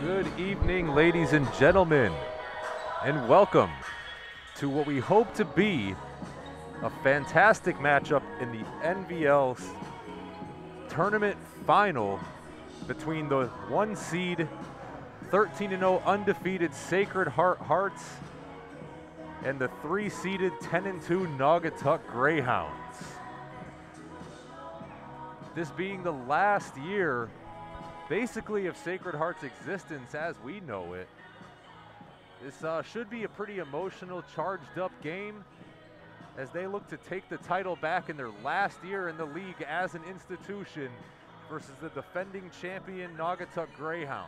Good evening, ladies and gentlemen, and welcome to what we hope to be a fantastic matchup in the NVL tournament final between the 1 seed 13-0 undefeated Sacred Heart Hearts and the 3 seeded 10-2 Naugatuck Greyhounds. This being the last year basically of Sacred Heart's existence as we know it. This should be a pretty emotional, charged up game as they look to take the title back in their last year in the league as an institution versus the defending champion Naugatuck Greyhounds.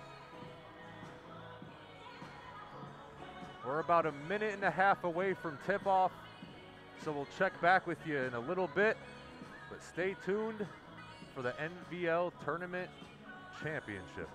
We're about a minute and a half away from tip-off, so we'll check back with you in a little bit, but stay tuned for the NVL Tournament Championship.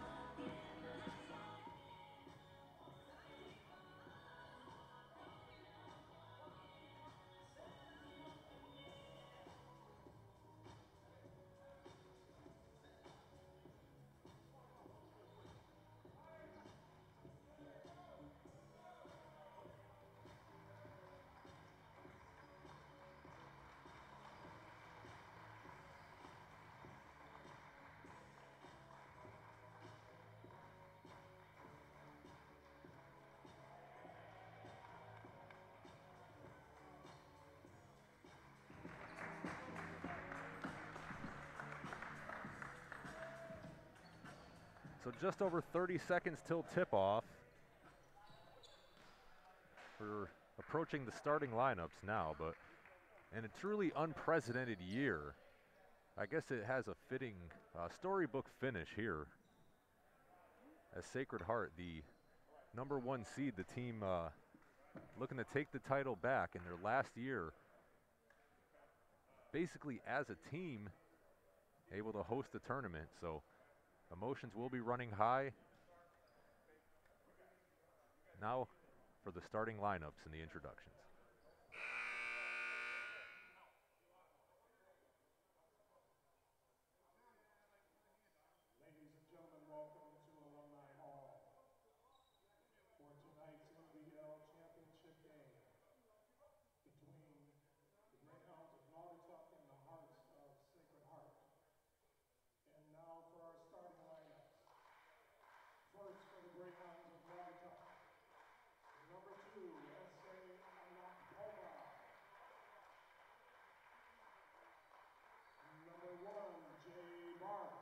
So just over 30 seconds till tip-off. We're approaching the starting lineups now, but in a truly unprecedented year, I guess it has a fitting storybook finish here. As Sacred Heart, the number 1 seed, the team looking to take the title back in their last year, basically as a team, able to host the tournament. So emotions will be running high. Now for the starting lineups and the introductions. Ladies and gentlemen, welcome to Alumni Hall for tonight's NVL championship game between the Greyhounds of Naugatuck and the Hearts of Sacred Heart. And now for our starting lineups. First for the Greyhounds of Naugatuck, number 2, S.A. Naugatuck. Number 1, J. Mark.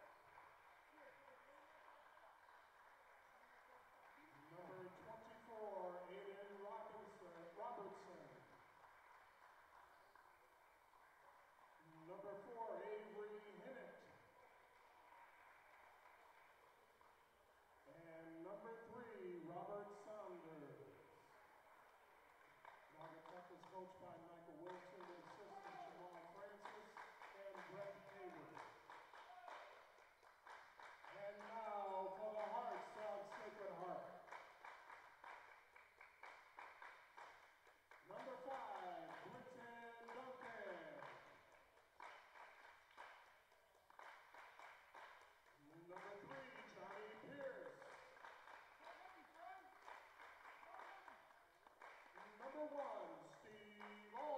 Number 24, Aiden Robertson. Number 4, Avery Hinnett. And number 3, Robert Saunders. Naugatuck is coached by Michael Wilson, assistant Jamal Francis, and Brett Hayward. And now for the Hearts of Sacred Heart. Number 5, Britton Duncan. Number 3, Johnny Pierce. Number 1, Steve O.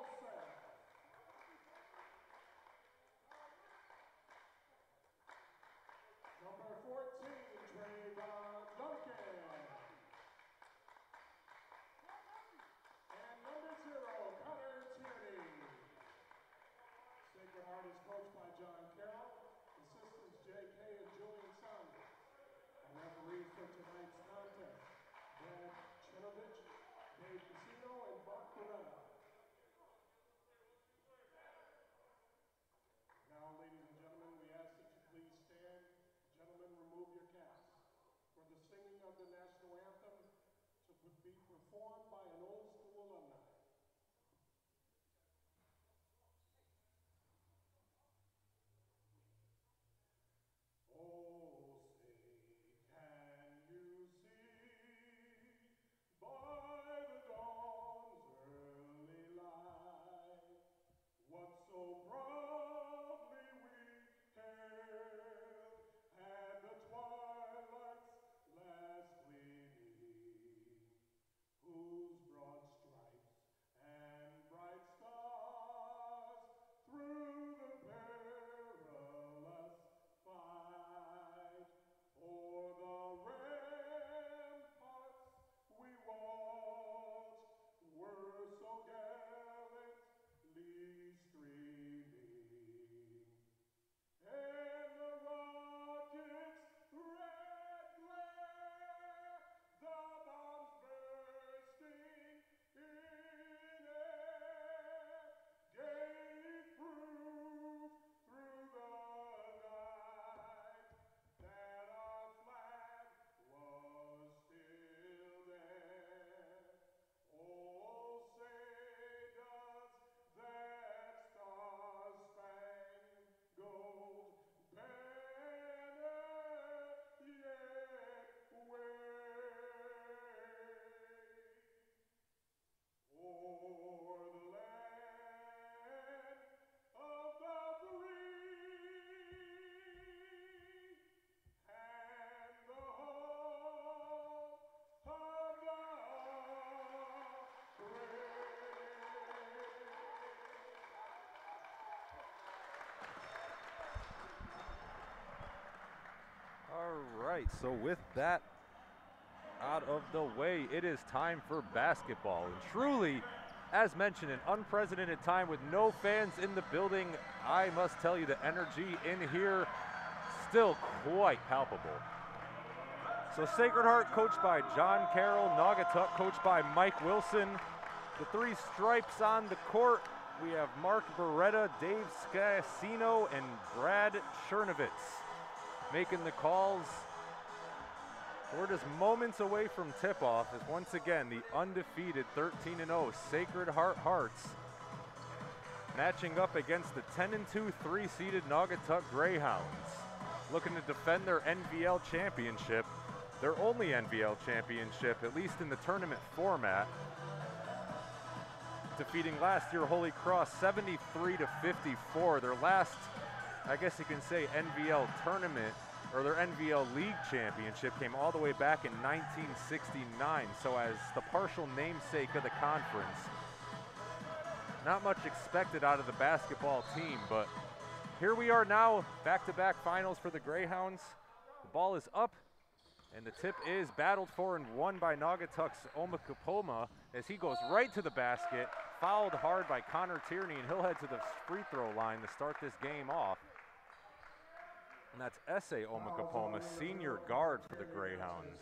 right, so with that out of the way, it is time for basketball. And truly, as mentioned, an unprecedented time with no fans in the building. I must tell you, the energy in here still quite palpable. So Sacred Heart coached by John Carroll, Naugatuck coached by Mike Wilson. The three stripes on the court. We have Mark Beretta, Dave Scassino, and Brad Chernovitz making the calls. We're just moments away from tip-off as once again the undefeated 13-0 Sacred Heart Hearts matching up against the 10-2 3-seeded Naugatuck Greyhounds, looking to defend their NVL championship, their only NVL championship, at least in the tournament format, defeating last year Holy Cross 73-54. Their last, I guess you can say, NVL tournament or their NVL League championship came all the way back in 1969. So as the partial namesake of the conference, not much expected out of the basketball team, but here we are now, back-to-back finals for the Greyhounds. The ball is up, and the tip is battled for and won by Naugatuck's Omokapoma as he goes right to the basket, fouled hard by Connor Tierney, and he'll head to the free throw line to start this game off. And that's S.A. Omokapoma, senior guard for the Greyhounds.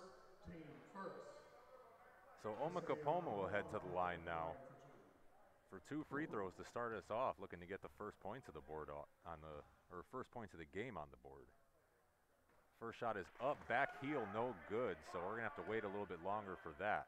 So Omokapoma will head to the line now for 2 free throws to start us off, looking to get the first points of the board first points of the game on the board. First shot is up, back heel, no good, so we're gonna have to wait a little bit longer for that.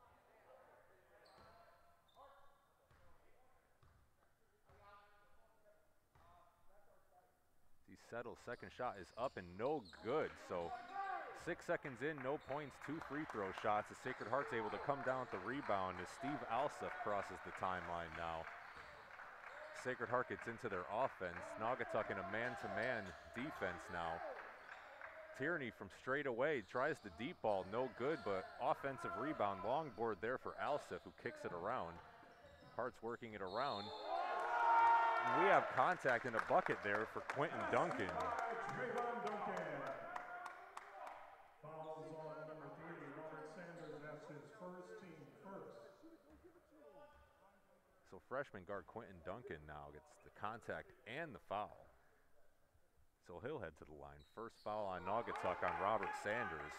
He settles, second shot is up and no good, so 6 seconds in, no points, 2 free throw shots. The Sacred Heart's able to come down with the rebound as Steve Alseth crosses the timeline now. Sacred Heart gets into their offense. Naugatuck in a man-to-man defense now. Tierney from straight away tries the deep ball, no good, but offensive rebound, long board there for Alseth, who kicks it around. Hart's working it around. And we have contact in a bucket there for Quentin Duncan. Fouls on number 3, Robert Sanders. That's his first, team first. So freshman guard Quentin Duncan now gets the contact and the foul. So he'll head to the line. First foul on Naugatuck on Robert Sanders.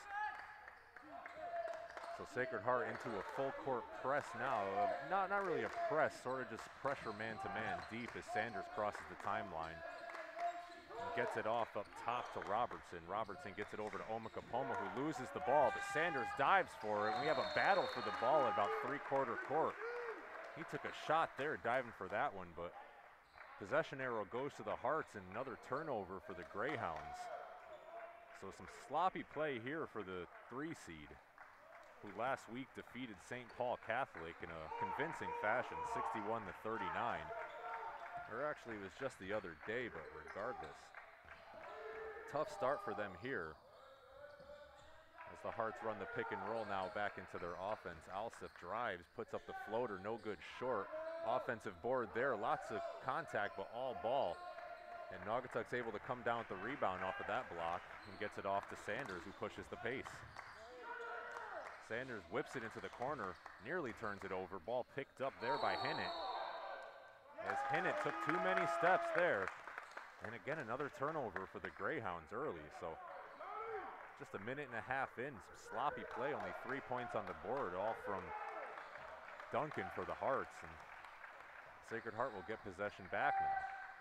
So Sacred Heart into a full court press now. Not really a press, sort of just pressure man-to-man deep as Sanders crosses the timeline. Gets it off up top to Robertson. Robertson gets it over to Omokapoma, who loses the ball, but Sanders dives for it. We have a battle for the ball at about 3/4 court. He took a shot there, diving for that one, but possession arrow goes to the Hearts and another turnover for the Greyhounds. So some sloppy play here for the 3 seed, who last week defeated St. Paul Catholic in a convincing fashion, 61-39. Or actually, it was just the other day, but regardless. Tough start for them here as the Hearts run the pick and roll now back into their offense. Alseth drives, puts up the floater, no good short. Offensive board there, lots of contact, but all ball. And Naugatuck's able to come down with the rebound off of that block and gets it off to Sanders, who pushes the pace. Sanders whips it into the corner, nearly turns it over. Ball picked up there by Hennett, as Hennett took too many steps there. And again, another turnover for the Greyhounds early. So just a minute and a half in, some sloppy play, only 3 points on the board, all from Duncan for the Hearts. And Sacred Heart will get possession back now.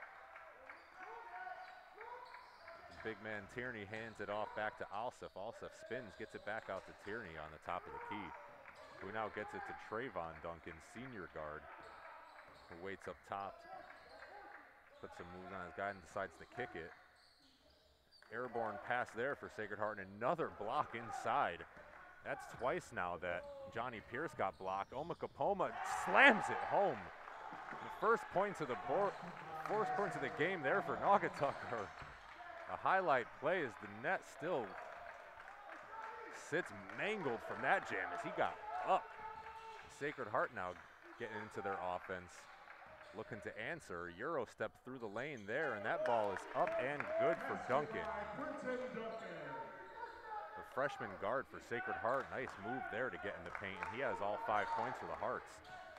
Big man Tierney hands it off back to Alseth. Alseth spins, gets it back out to Tierney on the top of the key, who now gets it to Trayvon Duncan, senior guard, who waits up top, puts some moves on his guy and decides to kick it. Airborne pass there for Sacred Heart and another block inside. That's twice now that Johnny Pierce got blocked. Omokapoma slams it home. The first points of the game there for Naugatuck are a highlight play as the net still sits mangled from that jam as he got up. Sacred Heart now getting into their offense, looking to answer. Euro step through the lane there, and that ball is up and good for Duncan. freshman guard for Sacred Heart. Nice move there to get in the paint, and he has all 5 points for the Hearts.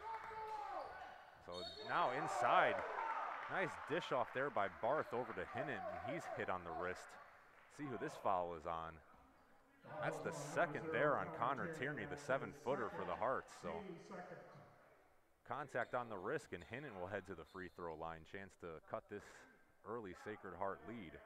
So now inside, nice dish off there by Barth over to Hinnon, and he's hit on the wrist. See who this foul is on. That's the second there on Connor Tierney, the 7-footer for the Hearts. So contact on the wrist, and Hinnon will head to the free throw line. Chance to cut this early Sacred Heart lead.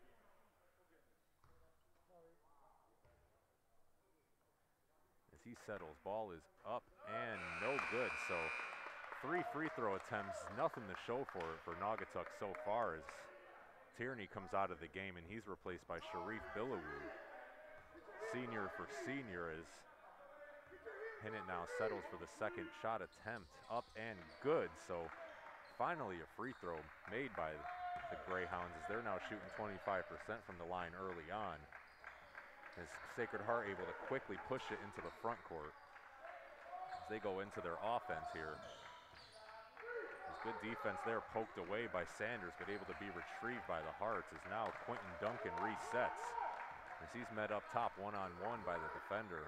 As he settles, ball is up and no good. So 3 free throw attempts, nothing to show for it for Naugatuck so far, as Tierney comes out of the game and he's replaced by Sharif Billawu. Senior for senior, as Hinnon now settles for the second shot attempt, up and good. So finally a free throw made by the Greyhounds, as they're now shooting 25% from the line early on. As Sacred Heart able to quickly push it into the front court as they go into their offense here. There's good defense there, poked away by Sanders, but able to be retrieved by the Hearts, as now Quentin Duncan resets as he's met up top one-on-one by the defender,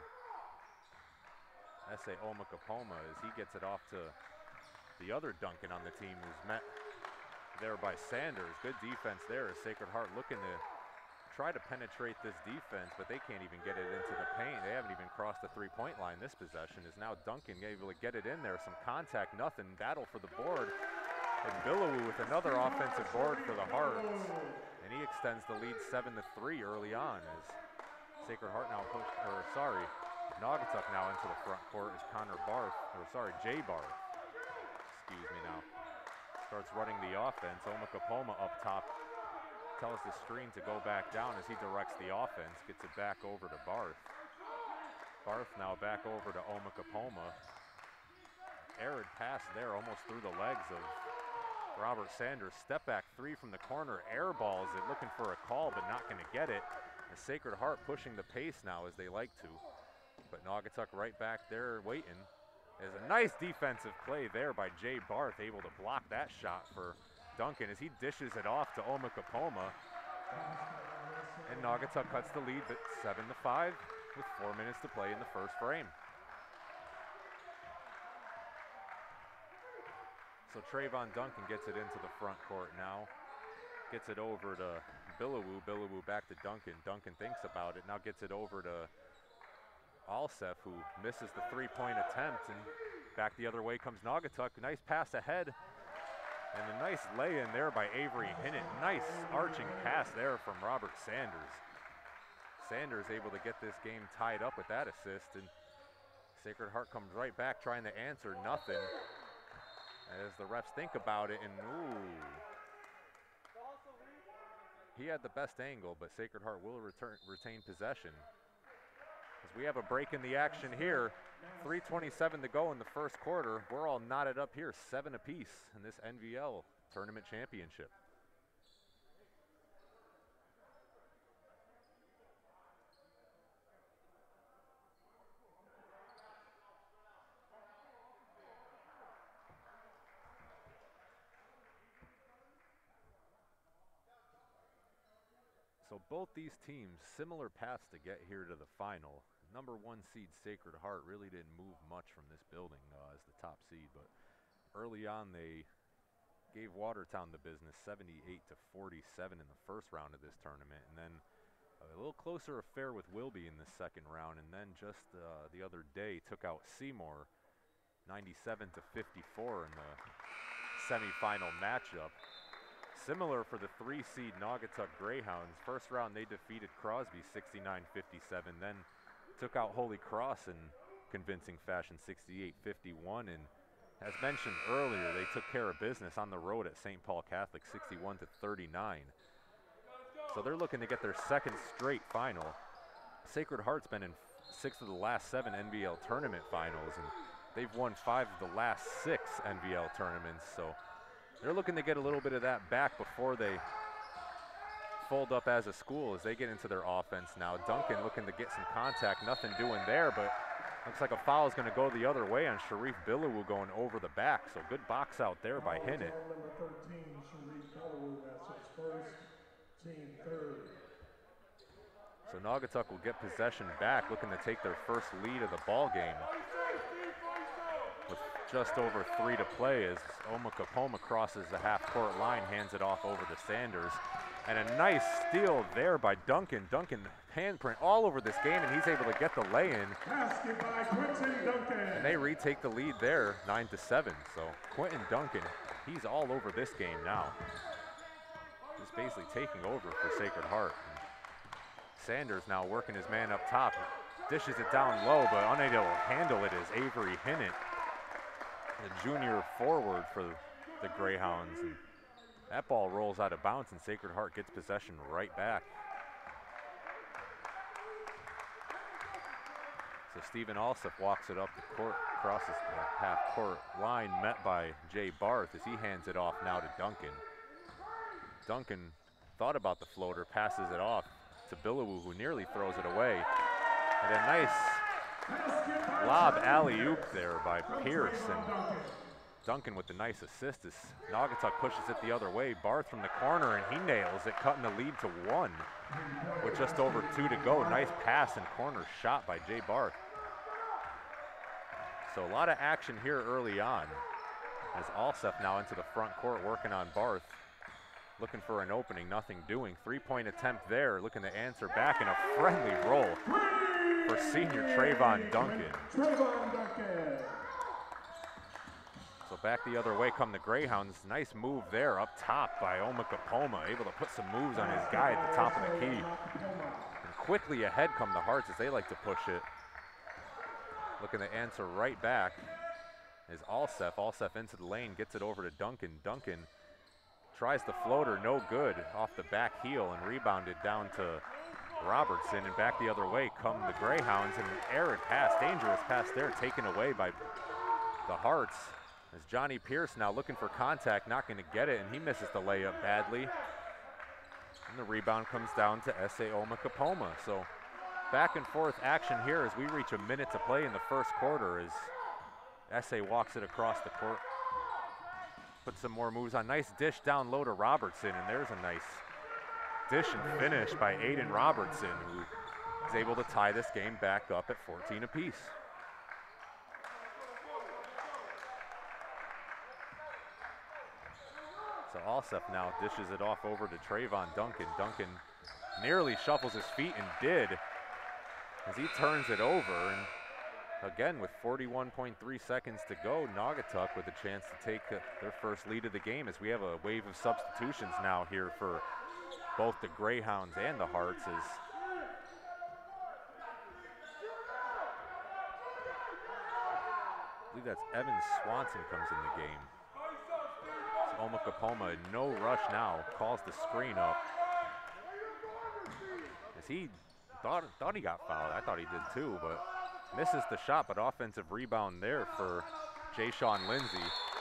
S.A. Omakapoma, as he gets it off to the other Duncan on the team, who's met there by Sanders. Good defense there as Sacred Heart looking to try to penetrate this defense, but they can't even get it into the paint. They haven't even crossed the three-point line this possession. Is now Duncan able to get it in there. Some contact, nothing. Battle for the board. And Billawu with another offensive board for the Hearts. And he extends the lead 7-3 early on, as Sacred Heart now Naugatuck now into the front court as Jay Barth, excuse me now, starts running the offense. Omakapoma up top tells the screen to go back down as he directs the offense, gets it back over to Barth. Barth now back over to Omakapoma. Arid pass there, almost through the legs of Robert Sanders. Step back 3 from the corner, air balls it, looking for a call but not going to get it. The Sacred Heart pushing the pace now as they like to, but Naugatuck right back there waiting. There's a nice defensive play there by Jay Barth, able to block that shot for Duncan as he dishes it off to Omakapoma. And Naugatuck cuts the lead, but 7-5 with 4 minutes to play in the first frame. So Trayvon Duncan gets it into the front court now. Gets it over to Billawu. Billawu back to Duncan. Duncan thinks about it, now gets it over to Alsef, who misses the 3-point attempt, and back the other way comes Naugatuck. Nice pass ahead, and a nice lay-in there by Avery Hinnon. Nice arching pass there from Robert Sanders. Sanders able to get this game tied up with that assist, and Sacred Heart comes right back trying to answer, nothing. As the refs think about it, and ooh. He had the best angle, but Sacred Heart will retain possession. As we have a break in the action here, 3:27 to go in the first quarter. We're all knotted up here, 7 apiece in this NVL tournament championship. So both these teams, similar paths to get here to the final. Number 1 seed Sacred Heart really didn't move much from this building as the top seed, but early on they gave Watertown the business 78-47 in the first round of this tournament, and then a little closer affair with Wilby in the second round, and then just the other day took out Seymour 97-54 in the semifinal matchup. Similar for the 3 seed Naugatuck Greyhounds. First round they defeated Crosby 69-57, then took out Holy Cross in convincing fashion 68-51, and as mentioned earlier, they took care of business on the road at St. Paul Catholic 61-39. So they're looking to get their second straight final. Sacred Heart's been in 6 of the last 7 NVL tournament finals, and they've won 5 of the last 6 NVL tournaments, so they're looking to get a little bit of that back before they fold up as a school as they get into their offense now. Duncan looking to get some contact, nothing doing there, but looks like a foul is going to go the other way on Sharif Billawu going over the back, so good box out there by Hinnon. Number 13, Sharif Billawu, that's his first, team third. So So Naugatuck will get possession back, looking to take their first lead of the ball game. With just over 3 to play as Naugatuck crosses the half-court line, hands it off over to Sanders. And a nice steal there by Duncan. Duncan handprint all over this game, and he's able to get the lay-in. Basket by Quentin Duncan. And they retake the lead there, 9-7. So Quentin Duncan, he's all over this game now. Just basically taking over for Sacred Heart. Sanders now working his man up top. Dishes it down low, but unable to handle it is Avery Hinnant, the junior forward for the Greyhounds. And that ball rolls out of bounds, and Sacred Heart gets possession right back. So Stephen Alsop walks it up the court, crosses the half-court line, met by Jay Barth as he hands it off now to Duncan. Duncan thought about the floater, passes it off to Billowoo, who nearly throws it away. And a nice lob alley-oop there by Pierce, and Duncan with the nice assist as Naugatuck pushes it the other way. Barth from the corner, and he nails it, cutting the lead to 1 with just over 2 to go. Nice pass and corner shot by Jay Barth. So a lot of action here early on as Alsep now into the front court working on Barth. Looking for an opening, nothing doing. 3-point attempt there, looking to answer back, in a friendly roll for senior Trayvon Duncan. So back the other way come the Greyhounds. Nice move there up top by Naugatuck, able to put some moves on his guy at the top of the key. And quickly ahead come the Hearts as they like to push it. Looking to answer right back is Alsep. Alsep into the lane, gets it over to Duncan. Duncan tries the floater, no good, off the back heel, and rebounded down to Robertson. And back the other way come the Greyhounds, and an arid pass, dangerous pass there, taken away by the Hearts. As Johnny Pierce now looking for contact, not going to get it, and he misses the layup badly. And the rebound comes down to S.A. Naugatuck. So back and forth action here as we reach a minute to play in the first quarter as S.A. walks it across the court. Put some more moves on. Nice dish down low to Robertson, and there's a nice dish and finish by Aiden Robertson, who is able to tie this game back up at 14 apiece. So Alsep now dishes it off over to Trayvon Duncan. Duncan nearly shuffles his feet, and did, as he turns it over. And again, with 41.3 seconds to go, Naugatuck with a chance to take their first lead of the game, as we have a wave of substitutions now here for both the Greyhounds and the Hearts. As I believe that's Evan Swanson comes in the game. Naugatuck in no rush now, calls the screen up. As he thought he got fouled. I thought he did too, but misses the shot, but offensive rebound there for Jay-Sean Lindsay.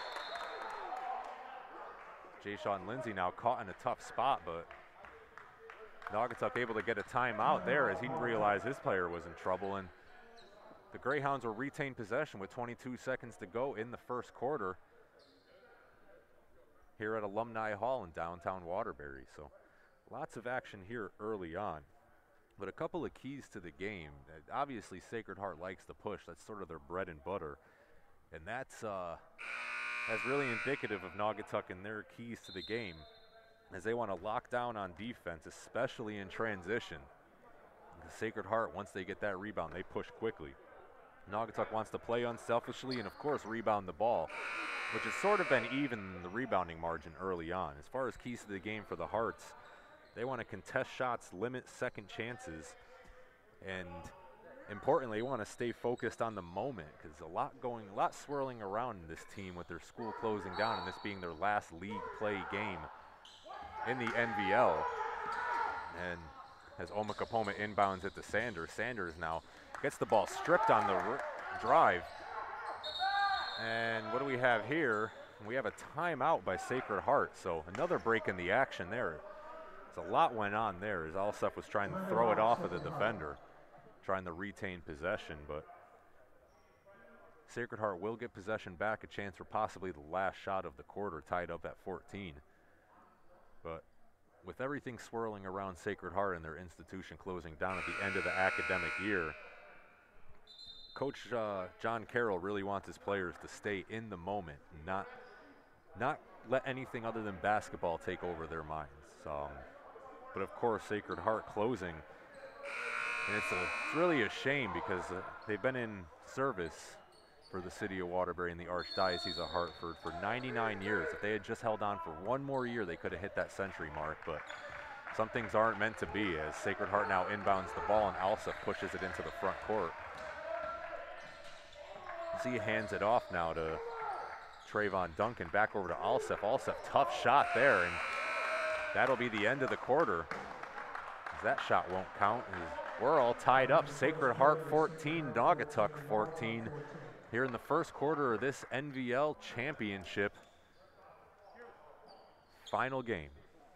Jay-Sean Lindsay now caught in a tough spot, but Naugatuck able to get a timeout there as he realized his player was in trouble, and the Greyhounds will retain possession with 22 seconds to go in the first quarter here at Alumni Hall in downtown Waterbury. So lots of action here early on. But a couple of keys to the game. Obviously, Sacred Heart likes the push. That's sort of their bread and butter. And that's really indicative of Naugatuck and their keys to the game, as they want to lock down on defense, especially in transition. The Sacred Heart, once they get that rebound, they push quickly. Naugatuck wants to play unselfishly and, of course, rebound the ball, which has sort of been even in the rebounding margin early on. As far as keys to the game for the Hearts, they want to contest shots, limit second chances, and importantly, they want to stay focused on the moment, because a lot swirling around in this team with their school closing down and this being their last league play game in the NVL. And as Naugatuck inbounds it to Sanders, Sanders now gets the ball stripped on the drive. And what do we have here? We have a timeout by Sacred Heart, so another break in the action there. So a lot went on there as Alsep was trying to throw it off of the defender, trying to retain possession, but Sacred Heart will get possession back, a chance for possibly the last shot of the quarter, tied up at 14. But with everything swirling around Sacred Heart and their institution closing down at the end of the academic year, Coach John Carroll really wants his players to stay in the moment, not let anything other than basketball take over their minds. But of course, Sacred Heart closing, and it's really a shame because they've been in service for the city of Waterbury and the Archdiocese of Hartford for 99 years. If they had just held on for one more year, they could have hit that century mark, but some things aren't meant to be, as Sacred Heart now inbounds the ball and Alsef pushes it into the front court. Z hands it off now to Trayvon Duncan, back over to Alsef. Alsef, tough shot there, and that'll be the end of the quarter. That shot won't count. We're all tied up. Sacred Heart 14, Naugatuck 14. Here in the first quarter of this NVL championship final game.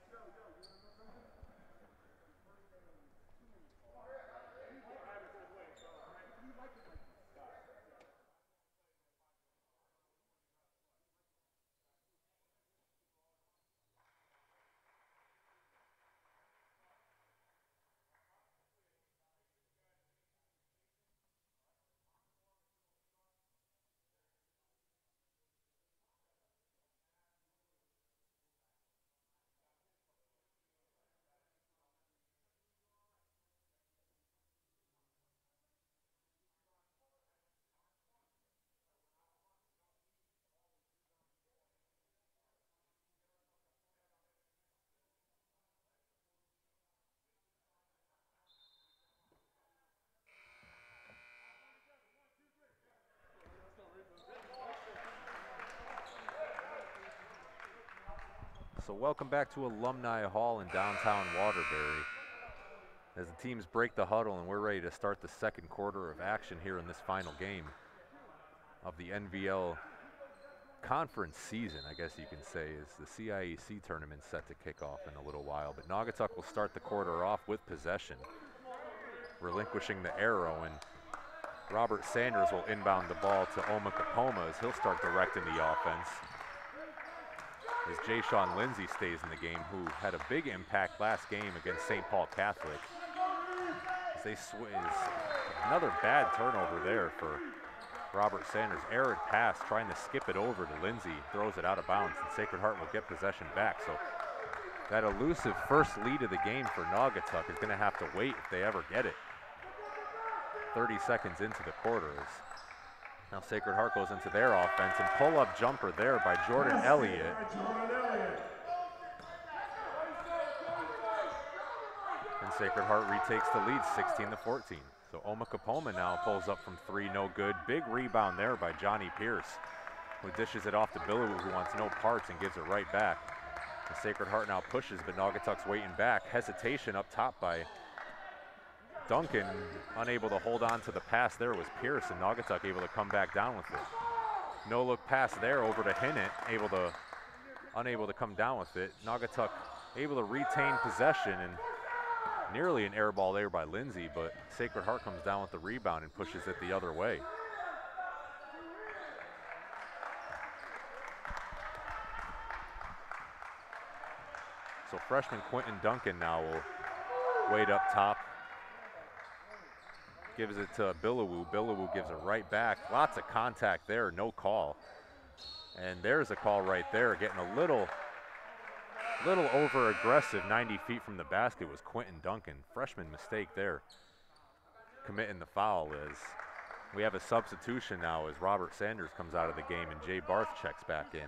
So welcome back to Alumni Hall in downtown Waterbury as the teams break the huddle and we're ready to start the second quarter of action here in this final game of the NVL conference season, I guess you can say, as the CIEC tournament set to kick off in a little while. But Naugatuck will start the quarter off with possession, relinquishing the arrow, and Robert Sanders will inbound the ball to Oma Kapoma as he'll start directing the offense. As Jay Sean Lindsay stays in the game, who had a big impact last game against St. Paul Catholic. As they another bad turnover there for Robert Sanders. Errant pass, trying to skip it over to Lindsay, throws it out of bounds, and Sacred Heart will get possession back. So that elusive first lead of the game for Naugatuck is going to have to wait if they ever get it. 30 seconds into the quarters. Now Sacred Heart goes into their offense, and pull-up jumper there by Jordan Elliott. And Sacred Heart retakes the lead, 16-14. So Oma Kapoma now pulls up from three, no good. Big rebound there by Johnny Pierce, who dishes it off to Billowoo, who wants no parts, and gives it right back. The Sacred Heart now pushes, but Naugatuck's waiting back. Hesitation up top by Duncan, unable to hold on to the pass there was Pierce, and Naugatuck able to come back down with it. No look pass there over to Hinnant, unable to come down with it. Naugatuck able to retain possession, and nearly an air ball there by Lindsay, but Sacred Heart comes down with the rebound and pushes it the other way. So freshman Quentin Duncan now will wait up top. Gives it to Billowoo. Billowoo gives it right back. Lots of contact there, no call. And there's a call right there, getting a little over aggressive. 90 feet from the basket was Quentin Duncan. Freshman mistake there, committing the foul. As we have a substitution now as Robert Sanders comes out of the game and Jay Barth checks back in.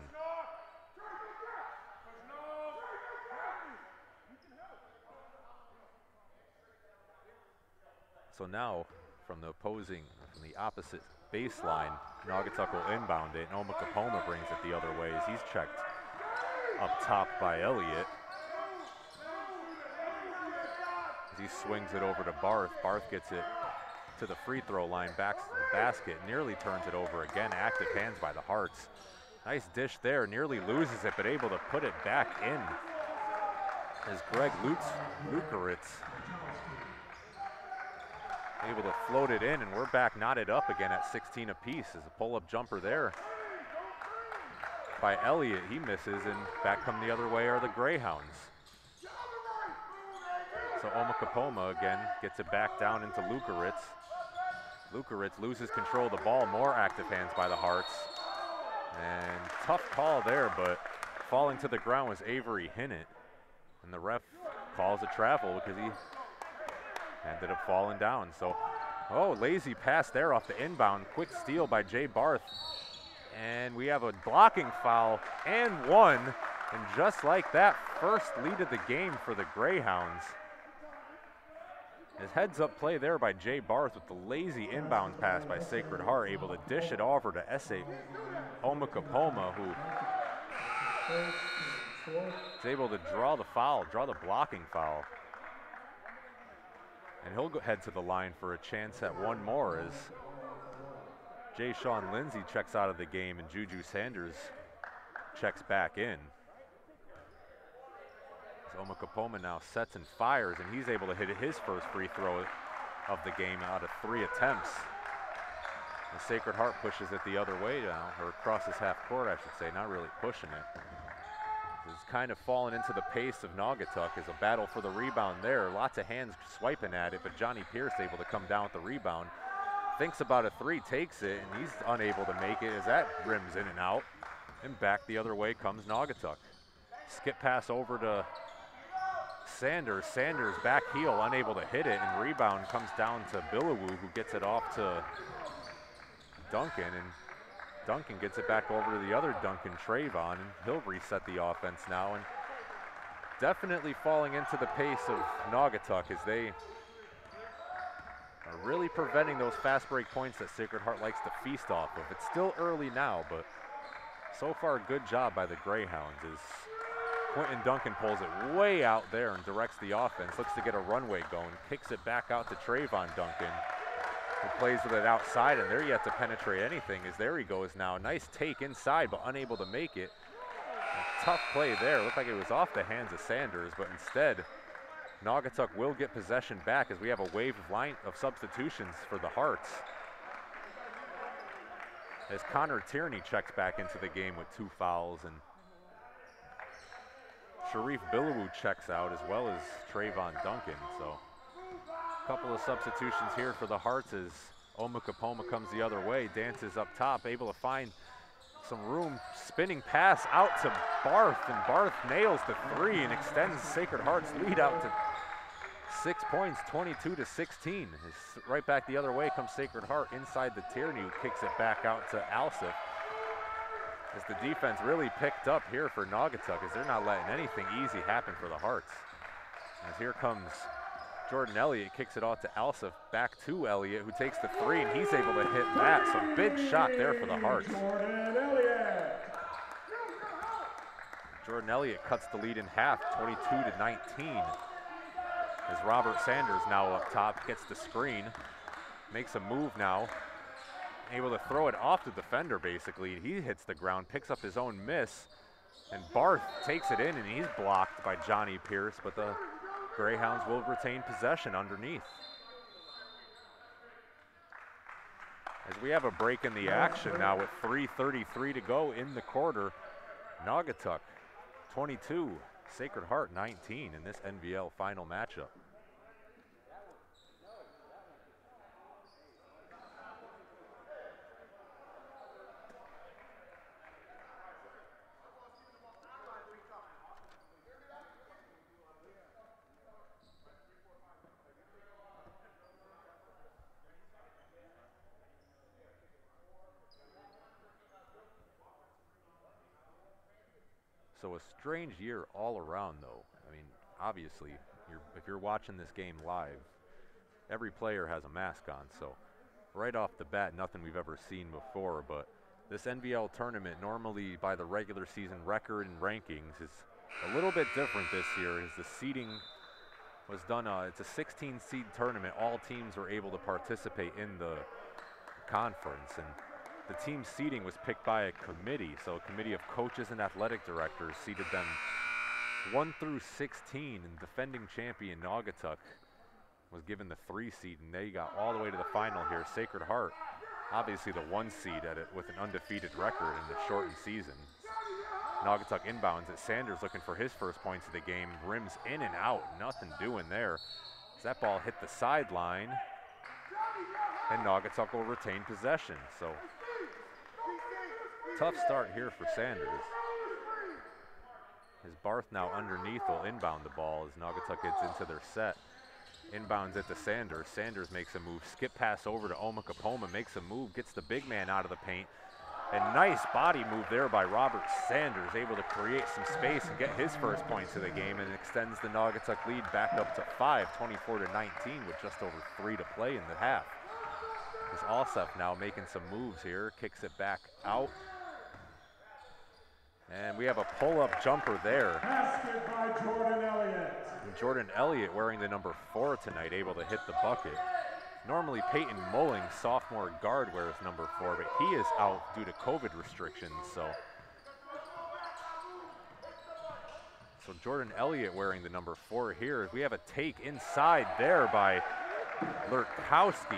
So now from the opposite baseline, Naugatuck will inbound it, and Oma Kapoma brings it the other way as he's checked up top by Elliott. As he swings it over to Barth. Barth gets it to the free throw line, backs to the basket, nearly turns it over again. Active hands by the Hearts. Nice dish there, nearly loses it, but able to put it back in as Greg Lukeritz able to float it in, and we're back knotted up again at 16 apiece. As a pull-up jumper there by Elliott, he misses, and back come the other way are the Greyhounds. So Omokapoma again gets it back down into Lukaritz. Lukaritz loses control of the ball, more active hands by the Hearts. And tough call there, but falling to the ground was Avery Hinnett. And the ref calls a travel because he ended up falling down. So, oh, lazy pass there off the inbound. Quick steal by Jay Barth. And we have a blocking foul and one. And just like that, first lead of the game for the Greyhounds. His heads-up play there by Jay Barth with the lazy inbound pass by Sacred Heart, able to dish it over to S.A. Omokapoma, who is able to draw the foul, draw the blocking foul. And he'll go head to the line for a chance at one more as Jay Sean Lindsay checks out of the game and Juju Sanders checks back in. Omokapoma now sets and fires, and he's able to hit his first free throw of the game out of 3 attempts. The Sacred Heart pushes it the other way now, or across his half court, I should say, not really pushing it. It's kind of fallen into the pace of Naugatuck as a battle for the rebound there. Lots of hands swiping at it, but Johnny Pierce able to come down with the rebound. Thinks about a 3, takes it, and he's unable to make it as that rims in and out. And back the other way comes Naugatuck. Skip pass over to Sanders. Sanders back heel, unable to hit it, and rebound comes down to Billawoo, who gets it off to Duncan, and Duncan gets it back over to the other Duncan, Trayvon, and he'll reset the offense now. And definitely falling into the pace of Naugatuck as they are really preventing those fast break points that Sacred Heart likes to feast off of. It's still early now, but so far a good job by the Greyhounds as Quentin Duncan pulls it way out there and directs the offense, looks to get a runway going, kicks it back out to Trayvon Duncan, who plays with it outside, and they're yet to penetrate anything as there he goes now. Nice take inside, but unable to make it. A tough play there. Looked like it was off the hands of Sanders, but instead, Naugatuck will get possession back as we have a wave of substitutions for the Hearts. As Connor Tierney checks back into the game with 2 fouls, and Sharif Billawoo checks out as well as Trayvon Duncan. So a couple of substitutions here for the Hearts as Omokapoma comes the other way, dances up top, able to find some room, spinning pass out to Barth, and Barth nails the 3 and extends Sacred Heart's lead out to 6 points, 22-16. Right back the other way comes Sacred Heart inside the Tierney, who kicks it back out to Alsip. As the defense really picked up here for Naugatuck as they're not letting anything easy happen for the Hearts. As here comes Jordan Elliott, kicks it off to Alsip, back to Elliott, who takes the 3, and he's able to hit that. So big shot there for the Hearts. Jordan Elliott cuts the lead in half, 22-19. As Robert Sanders now up top, gets the screen, makes a move now. Able to throw it off the defender, basically. He hits the ground, picks up his own miss, and Barth takes it in, and he's blocked by Johnny Pierce, but the Greyhounds will retain possession underneath. As we have a break in the action now with 3:33 to go in the quarter. Naugatuck 22, Sacred Heart 19 in this NVL final matchup. So a strange year all around, though. I mean, obviously, if you're watching this game live, every player has a mask on. So right off the bat, nothing we've ever seen before. But this NVL tournament, normally by the regular season record and rankings, is a little bit different this year. As the seeding was done, it's a 16-seed tournament. All teams were able to participate in the conference, and the team seeding was picked by a committee, so a committee of coaches and athletic directors seeded them 1 through 16, and defending champion Naugatuck was given the 3 seed, and they got all the way to the final here. Sacred Heart, obviously the 1 seed at it with an undefeated record in the shortened season. Naugatuck inbounds it. Sanders looking for his first points of the game. Rims in and out, nothing doing there. As that ball hit the sideline, and Naugatuck will retain possession. So tough start here for Sanders. As Barth now underneath will inbound the ball as Naugatuck gets into their set. Inbounds it to Sanders. Sanders makes a move. Skip pass over to Omokapoma. Makes a move. Gets the big man out of the paint. And nice body move there by Robert Sanders. Able to create some space and get his first points of the game and extends the Naugatuck lead back up to 5, 24-19 with just over 3 to play in the half. As Alsef now making some moves here. Kicks it back out. And we have a pull-up jumper there. Basket by Jordan Elliott. And Jordan Elliott wearing the number 4 tonight, able to hit the bucket. Normally Peyton Mulling, sophomore guard, wears number 4, but he is out due to COVID restrictions. So Jordan Elliott wearing the number 4 here. We have a take inside there by Lurkowski.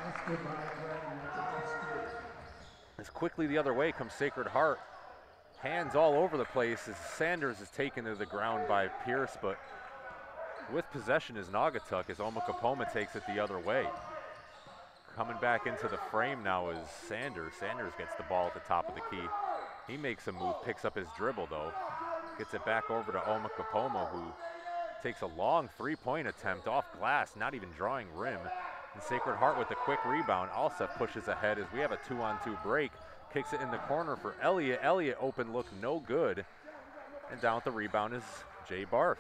As quickly the other way comes Sacred Heart. Hands all over the place as Sanders is taken to the ground by Pierce, but with possession is Naugatuck as Omokapoma takes it the other way. Coming back into the frame now is Sanders. Sanders gets the ball at the top of the key. He makes a move, picks up his dribble though. Gets it back over to Omokapoma, who takes a long three-point attempt off glass, not even drawing rim. And Sacred Heart with a quick rebound. Alsef pushes ahead as we have a 2-on-2 break. Kicks it in the corner for Elliott. Elliott open look, no good. And down with the rebound is Jay Barth.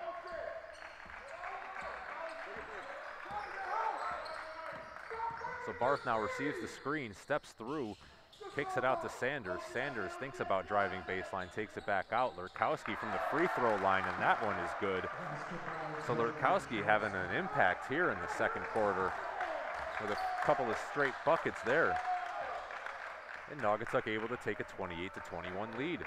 So Barth now receives the screen, steps through, kicks it out to Sanders. Sanders thinks about driving baseline, takes it back out. Lurkowski from the free throw line, and that one is good. So Lurkowski having an impact here in the second quarter with a couple of straight buckets there. And Naugatuck able to take a 28-21 lead.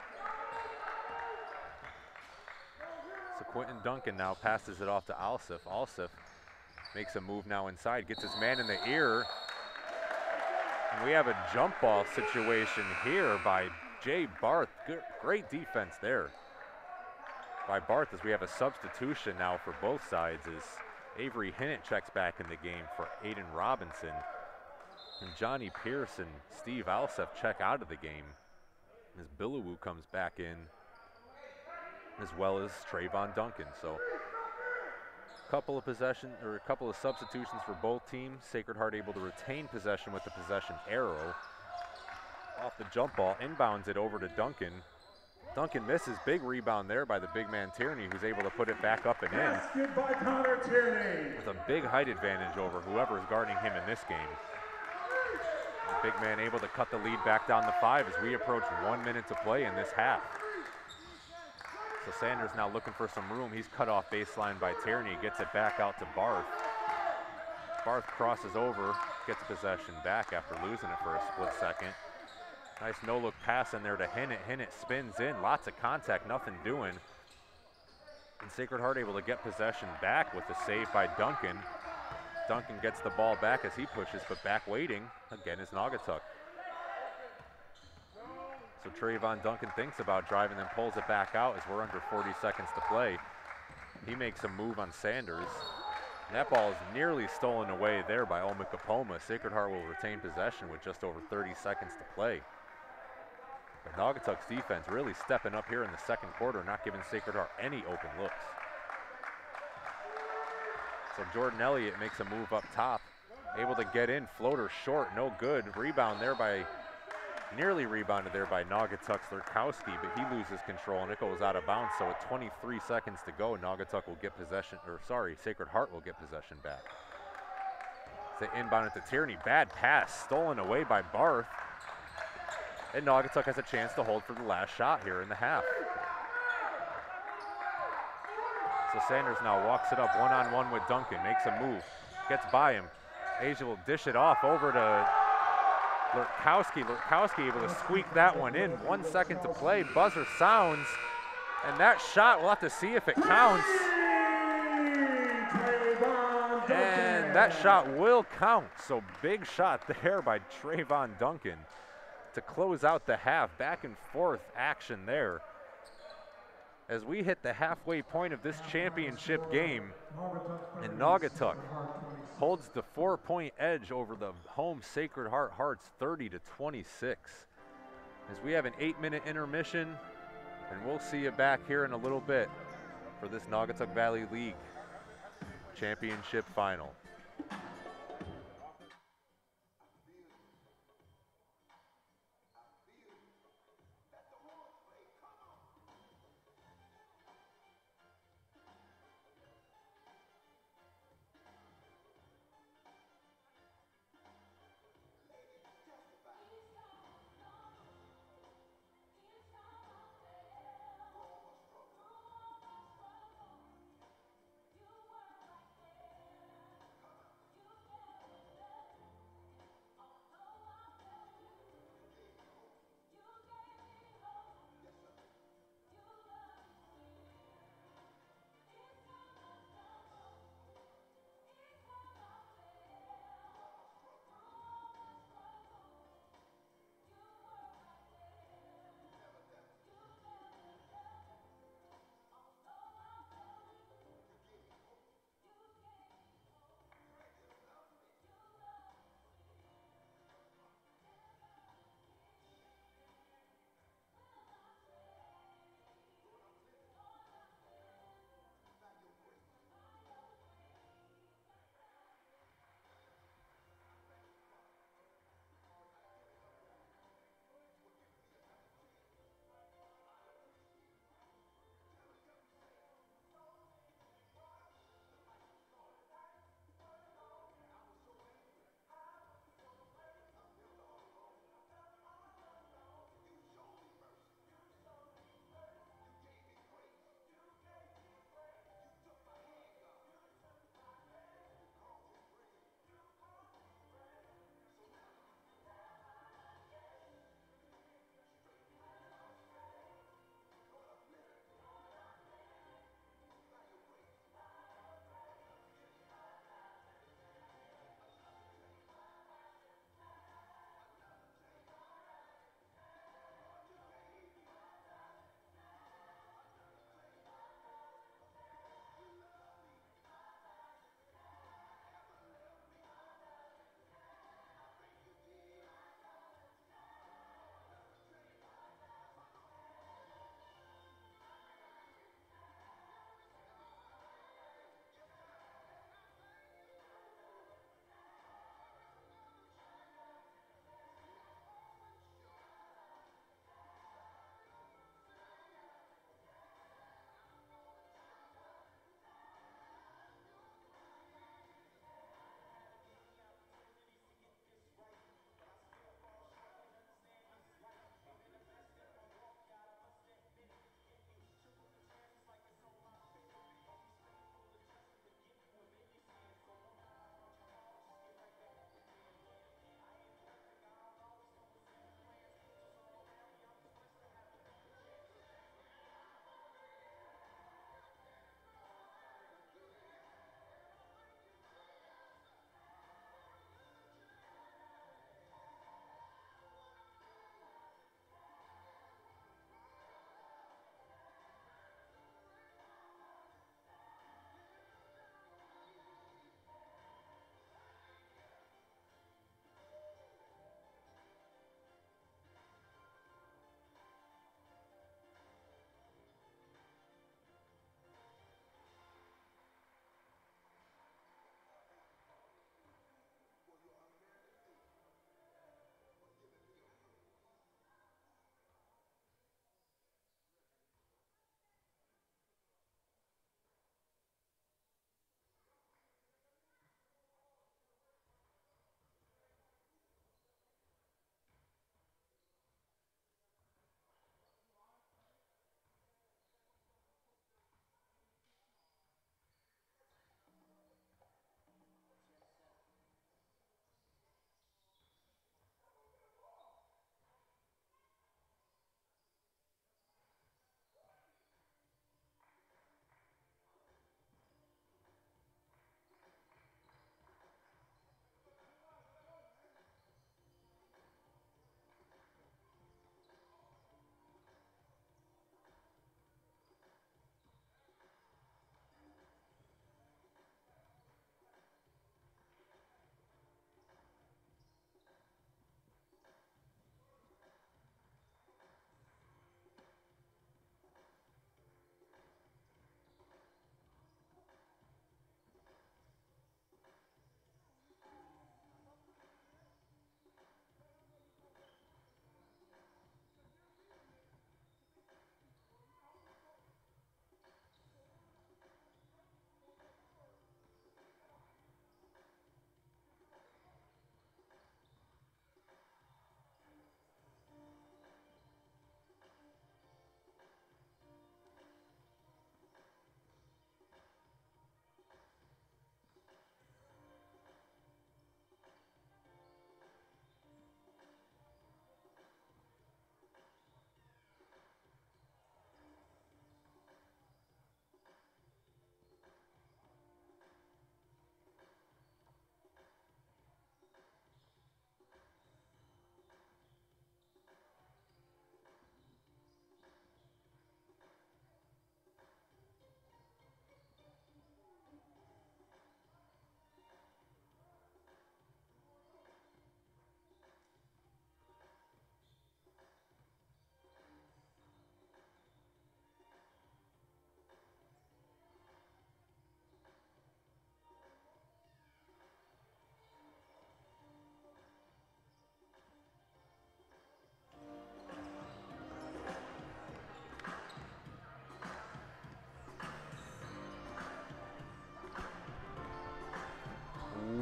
So Quentin Duncan now passes it off to Alsef. Alsef makes a move now inside, gets his man in the ear. And we have a jump ball situation here by Jay Barth. Great defense there by Barth as we have a substitution now for both sides as Avery Hinnant checks back in the game for Aiden Robinson. And Johnny Pierce and Steve Alsef check out of the game as Billowoo comes back in, as well as Trayvon Duncan. So a couple of substitutions for both teams. Sacred Heart able to retain possession with the possession arrow. Off the jump ball, inbounds it over to Duncan. Duncan misses, big rebound there by the big man Tierney, who's able to put it back up and in. Basket by Connor Tierney. With a big height advantage over whoever is guarding him in this game. The big man able to cut the lead back down to 5 as we approach 1 minute to play in this half. So Sanders now looking for some room. He's cut off baseline by Tierney, gets it back out to Barth. Barth crosses over, gets possession back after losing it for a split second. Nice no-look pass in there to Hinnant. Hinnant spins in, lots of contact, nothing doing. And Sacred Heart able to get possession back with the save by Duncan. Duncan gets the ball back as he pushes, but back waiting again is Naugatuck. So Trayvon Duncan thinks about driving and pulls it back out as we're under 40 seconds to play. He makes a move on Sanders. And that ball is nearly stolen away there by Omokapoma. Sacred Heart will retain possession with just over 30 seconds to play. But Naugatuck's defense really stepping up here in the second quarter, not giving Sacred Heart any open looks. So Jordan Elliott makes a move up top, able to get in, floater short, no good. Nearly rebounded there by Naugatuck's Lurkowski, but he loses control and it goes out of bounds. So at 23 seconds to go, Naugatuck will get possession, Sacred Heart will get possession back. They inbound it to Tierney, bad pass, stolen away by Barth. And Naugatuck has a chance to hold for the last shot here in the half. So Sanders now walks it up one-on-one with Duncan, makes a move, gets by him. Asia will dish it off over to Lurkowski. Lurkowski able to squeak that one in. 1 second to play, buzzer sounds, and that shot, we'll have to see if it counts. And that shot will count, so big shot there by Trayvon Duncan to close out the half. Back and forth action there. as we hit the halfway point of this championship game, and Naugatuck Naugatuck holds the 4-point edge over the home Sacred Heart Hearts 30-26. As we have an 8-minute intermission, and we'll see you back here in a little bit for this Naugatuck Valley League championship final.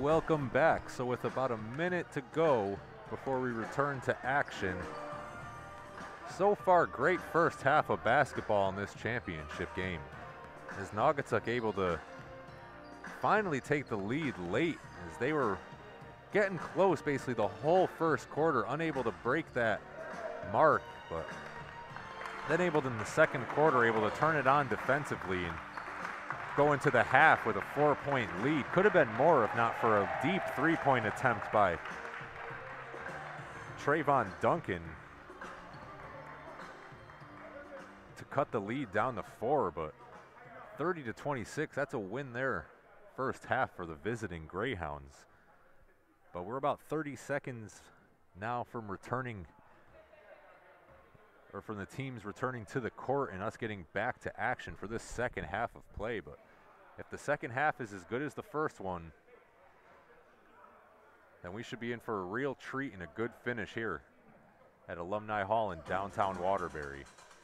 welcome back. So with about a minute to go before we return to action, so far great first half of basketball in this championship game. Is Naugatuck able to finally take the lead late as they were getting close basically the whole first quarter, unable to break that mark, but then able in the second quarter, able to turn it on defensively and go into the half with a 4-point lead. Could have been more if not for a deep three-point attempt by Trayvon Duncan to cut the lead down to 4, but 30-26, that's a win there first half for the visiting Greyhounds. But we're about 30 seconds now from returning, or from the teams returning to the court and us getting back to action for this second half of play. But if the second half is as good as the first one, then we should be in for a real treat and a good finish here at Alumni Hall in downtown Waterbury.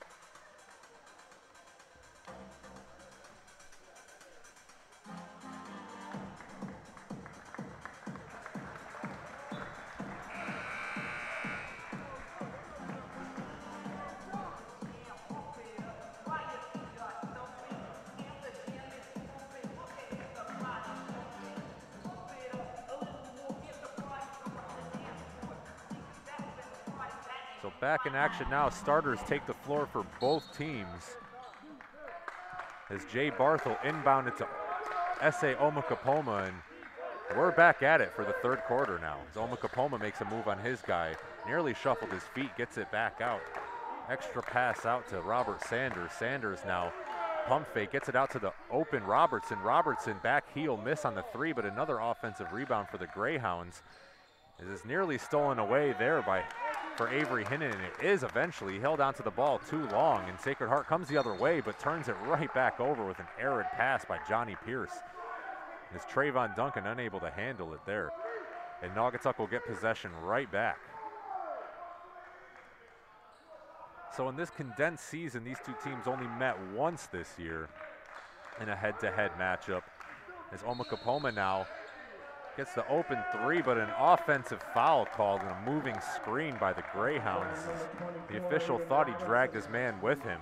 So back in action now, starters take the floor for both teams as Jay Barthel inbounded to S.A. Omokapoma, and we're back at it for the third quarter now. As Omokapoma makes a move on his guy, nearly shuffled his feet, gets it back out. Extra pass out to Robert Sanders. Sanders now pump fake, gets it out to the open Robertson. Robertson back heel miss on the three, but another offensive rebound for the Greyhounds. It is nearly stolen away there for Avery Hinnon, and it is eventually held onto the ball too long, and Sacred Heart comes the other way but turns it right back over with an errant pass by Johnny Pierce. As Trayvon Duncan unable to handle it there, and Naugatuck will get possession right back. So in this condensed season, these two teams only met once this year in a head-to-head matchup, as Omokapoma now gets the open three, but an offensive foul called and a moving screen by the Greyhounds. The official thought he dragged his man with him.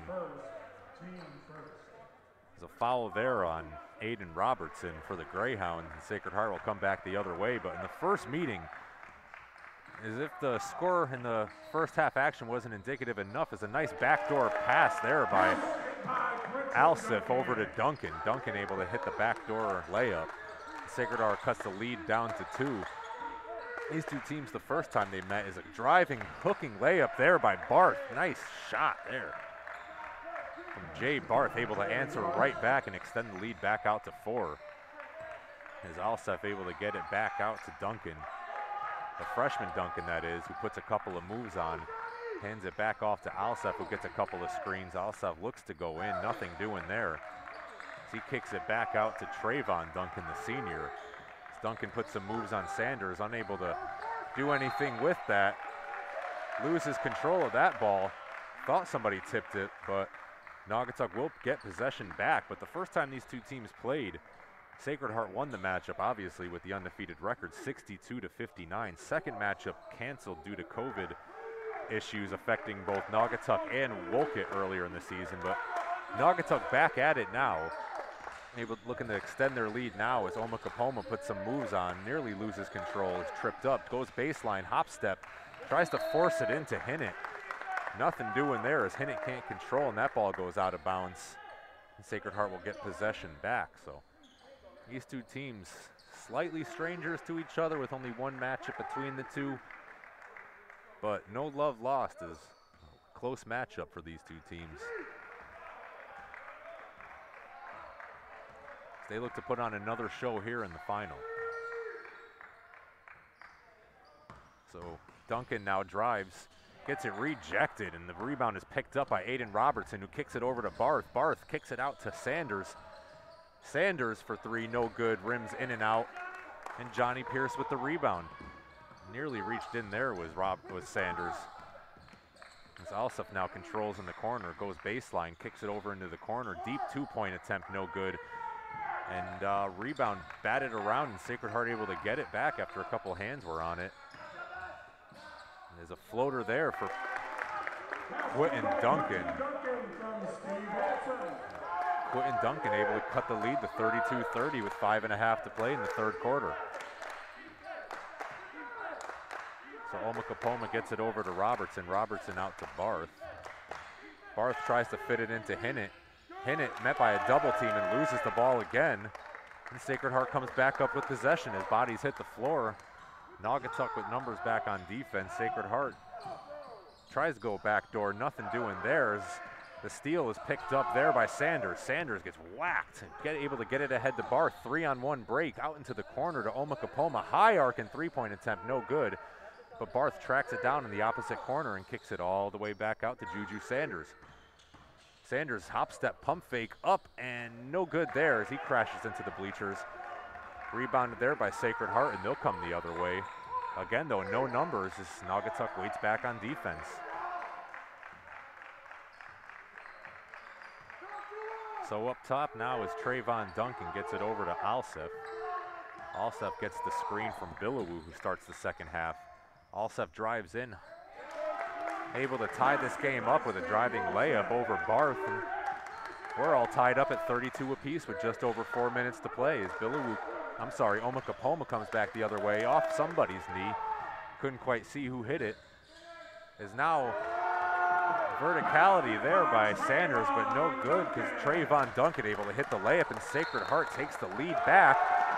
There's a foul there on Aiden Robertson for the Greyhounds, and Sacred Heart will come back the other way. But in the first meeting, as if the score in the first half action wasn't indicative enough, as a nice backdoor pass there by Alsip over to Duncan. Duncan able to hit the backdoor layup. Sacred Heart cuts the lead down to 2. These two teams, the first time they met, is a driving, hooking layup there by Barth. Nice shot there from Jay Barth, able to answer right back and extend the lead back out to 4. As Alsep able to get it back out to Duncan, the freshman Duncan that is, who puts a couple of moves on, hands it back off to Alsep, who gets a couple of screens. Alsep looks to go in, nothing doing there. He kicks it back out to Trayvon Duncan, the senior. Duncan puts some moves on Sanders, unable to do anything with that. Loses control of that ball. Thought somebody tipped it, but Naugatuck will get possession back. But the first time these two teams played, Sacred Heart won the matchup, obviously, with the undefeated record, 62-59. Second matchup canceled due to COVID issues affecting both Naugatuck and Wolcott earlier in the season. But Naugatuck back at it now, looking to extend their lead now as Omokapoma puts some moves on, nearly loses control, is tripped up, goes baseline, hop step, tries to force it into Hinnant. Nothing doing there as Hinnant can't control, and that ball goes out of bounds. And Sacred Heart will get possession back. So these two teams, slightly strangers to each other with only one matchup between the two, but no love lost as a close matchup for these two teams. They look to put on another show here in the final. So Duncan now drives, gets it rejected, and the rebound is picked up by Aiden Robertson, who kicks it over to Barth. Barth kicks it out to Sanders. Sanders for 3, no good, rims in and out, and Johnny Pierce with the rebound. Nearly reached in there was Sanders. As Alsop now controls in the corner, goes baseline, kicks it over into the corner. Deep 2-point attempt, no good. And rebound batted around, and Sacred Heart able to get it back after a couple hands were on it. And there's a floater there for Quentin Duncan. Quentin Duncan able to cut the lead to 32-30 with 5.5 to play in the third quarter. So Omokopoma gets it over to Robertson. Robertson out to Barth. Barth tries to fit it into Hinnant. Hinnant met by a double team and loses the ball again. And Sacred Heart comes back up with possession as bodies hit the floor. Naugatuck with numbers back on defense. Sacred Heart tries to go backdoor, nothing doing there. The steal is picked up there by Sanders. Sanders gets whacked, able to get it ahead to Barth. 3-on-1 break out into the corner to Omokopoma. High arc and three-point attempt, no good. But Barth tracks it down in the opposite corner and kicks it all the way back out to Juju Sanders. Sanders hop step pump fake up and no good there as he crashes into the bleachers. Rebounded there by Sacred Heart, and they'll come the other way. Again though, no numbers as Naugatuck waits back on defense. So up top now is Trayvon Duncan, gets it over to Alsef. Alsef gets the screen from Billawoo, who starts the second half. Alsef drives in, able to tie this game up with a driving layup over Barth. And we're all tied up at 32 apiece with just over 4 minutes to play as Omokopoma comes back the other way off somebody's knee. Couldn't quite see who hit it. Is now verticality there by Sanders, but no good because Trayvon Duncan able to hit the layup, and Sacred Heart takes the lead back.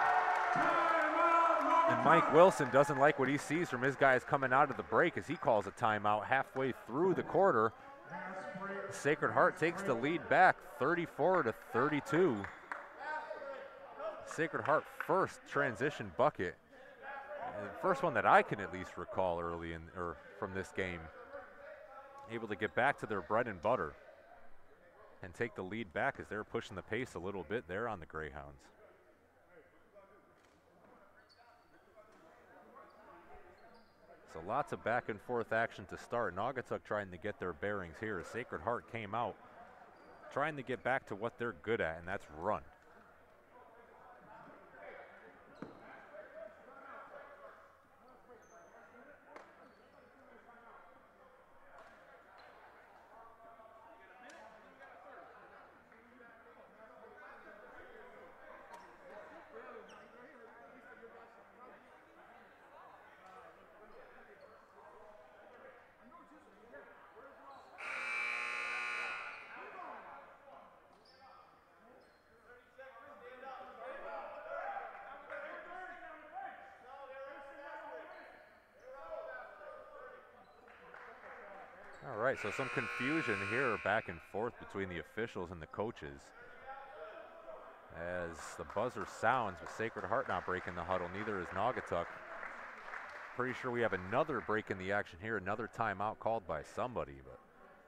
And Mike Wilson doesn't like what he sees from his guys coming out of the break as he calls a timeout halfway through the quarter. Sacred Heart takes the lead back 34-32. Sacred Heart first transition bucket. First one that I can at least recall from this game. Able to get back to their bread and butter and take the lead back as they're pushing the pace a little bit there on the Greyhounds. So lots of back and forth action to start. Naugatuck trying to get their bearings here. Sacred Heart came out trying to get back to what they're good at, and that's run. All right, so some confusion here back and forth between the officials and the coaches. As the buzzer sounds, with Sacred Heart not breaking the huddle, neither is Naugatuck. Pretty sure we have another break in the action here, another timeout called by somebody, but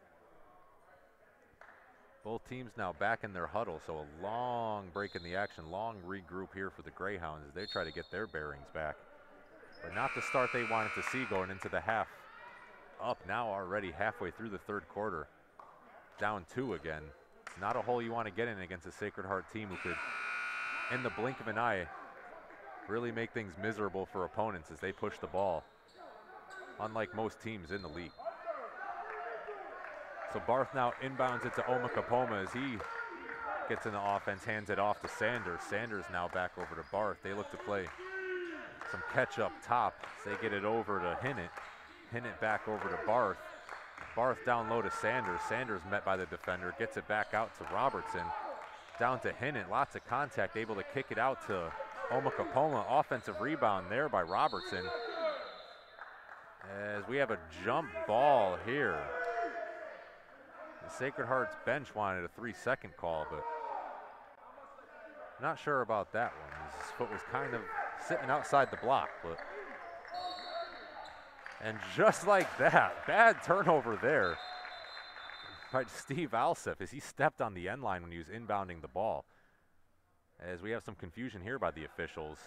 both teams now back in their huddle, so a long break in the action, long regroup here for the Greyhounds as they try to get their bearings back. But not the start they wanted to see going into the half. Up now already halfway through the third quarter. Down 2 again. It's not a hole you want to get in against a Sacred Heart team who could, in the blink of an eye, really make things miserable for opponents as they push the ball, unlike most teams in the league. So Barth now inbounds it to Omokopoma as he gets in the offense, hands it off to Sanders. Sanders now back over to Barth. They look to play some catch up top as they get it over to Hinnant. Hinnant back over to Barth. Barth down low to Sanders. Sanders met by the defender, gets it back out to Robertson. Down to Hinnant, lots of contact, able to kick it out to Omokopoma. Offensive rebound there by Robertson. As we have a jump ball here. The Sacred Heart's bench wanted a 3-second call, but not sure about that one. His foot was kind of sitting outside the block, but. And just like that, bad turnover there by Steve Alsef as he stepped on the end line when he was inbounding the ball. As we have some confusion here by the officials.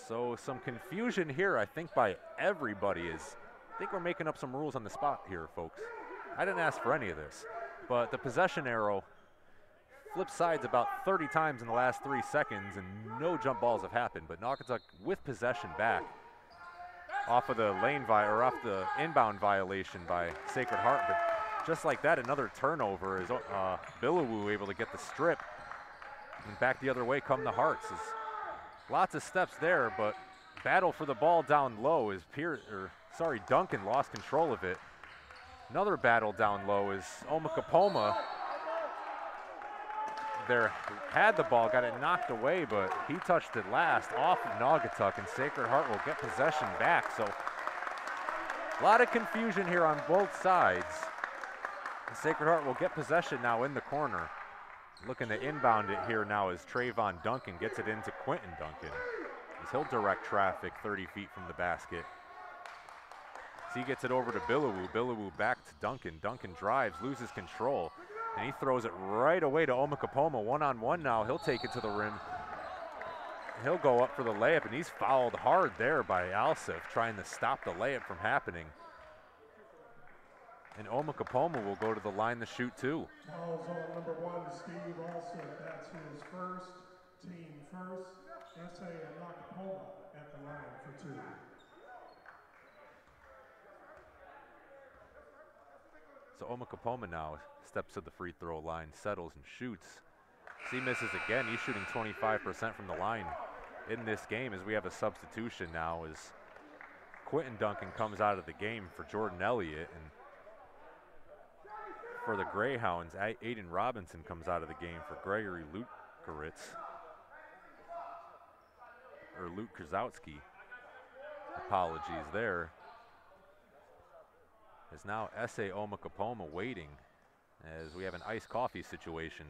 So some confusion here, I think, by everybody. I think we're making up some rules on the spot here, folks. I didn't ask for any of this, but the possession arrow flipped sides about 30 times in the last 3 seconds, and no jump balls have happened. But Naugatuck with possession back off of the off the inbound violation by Sacred Heart. But just like that, another turnover. Is Billawoo able to get the strip, and back the other way come the Hearts. Lots of steps there, but battle for the ball down low is Duncan lost control of it. Another battle down low is Omokopoma. There had the ball, got it knocked away, but he touched it last off of Naugatuck, and Sacred Heart will get possession back. So a lot of confusion here on both sides. And Sacred Heart will get possession now in the corner. Looking to inbound it here now as Trayvon Duncan gets it into Quentin Duncan, as he'll direct traffic 30 feet from the basket. As he gets it over to Billawoo. Billawoo back to Duncan. Duncan drives, loses control, and he throws it right away to Omokopoma. One-on-one now. He'll take it to the rim. He'll go up for the layup, and he's fouled hard there by Alsif, trying to stop the layup from happening. And Omokopoma will go to the line to shoot too. Foul zone number 1, Steve Alsif. That's his first, team first. SA and Naugatuck at the line for 2. So Omokopoma now steps to the free throw line, settles and shoots. As he misses again, he's shooting 25% from the line in this game, as we have a substitution now as Quentin Duncan comes out of the game for Jordan Elliott, and for the Greyhounds, Aiden Robinson comes out of the game for Gregory Lutkeritz, or Luke Krasowski. Apologies there. Is now S.A. Omokopoma waiting as we have an iced coffee situation.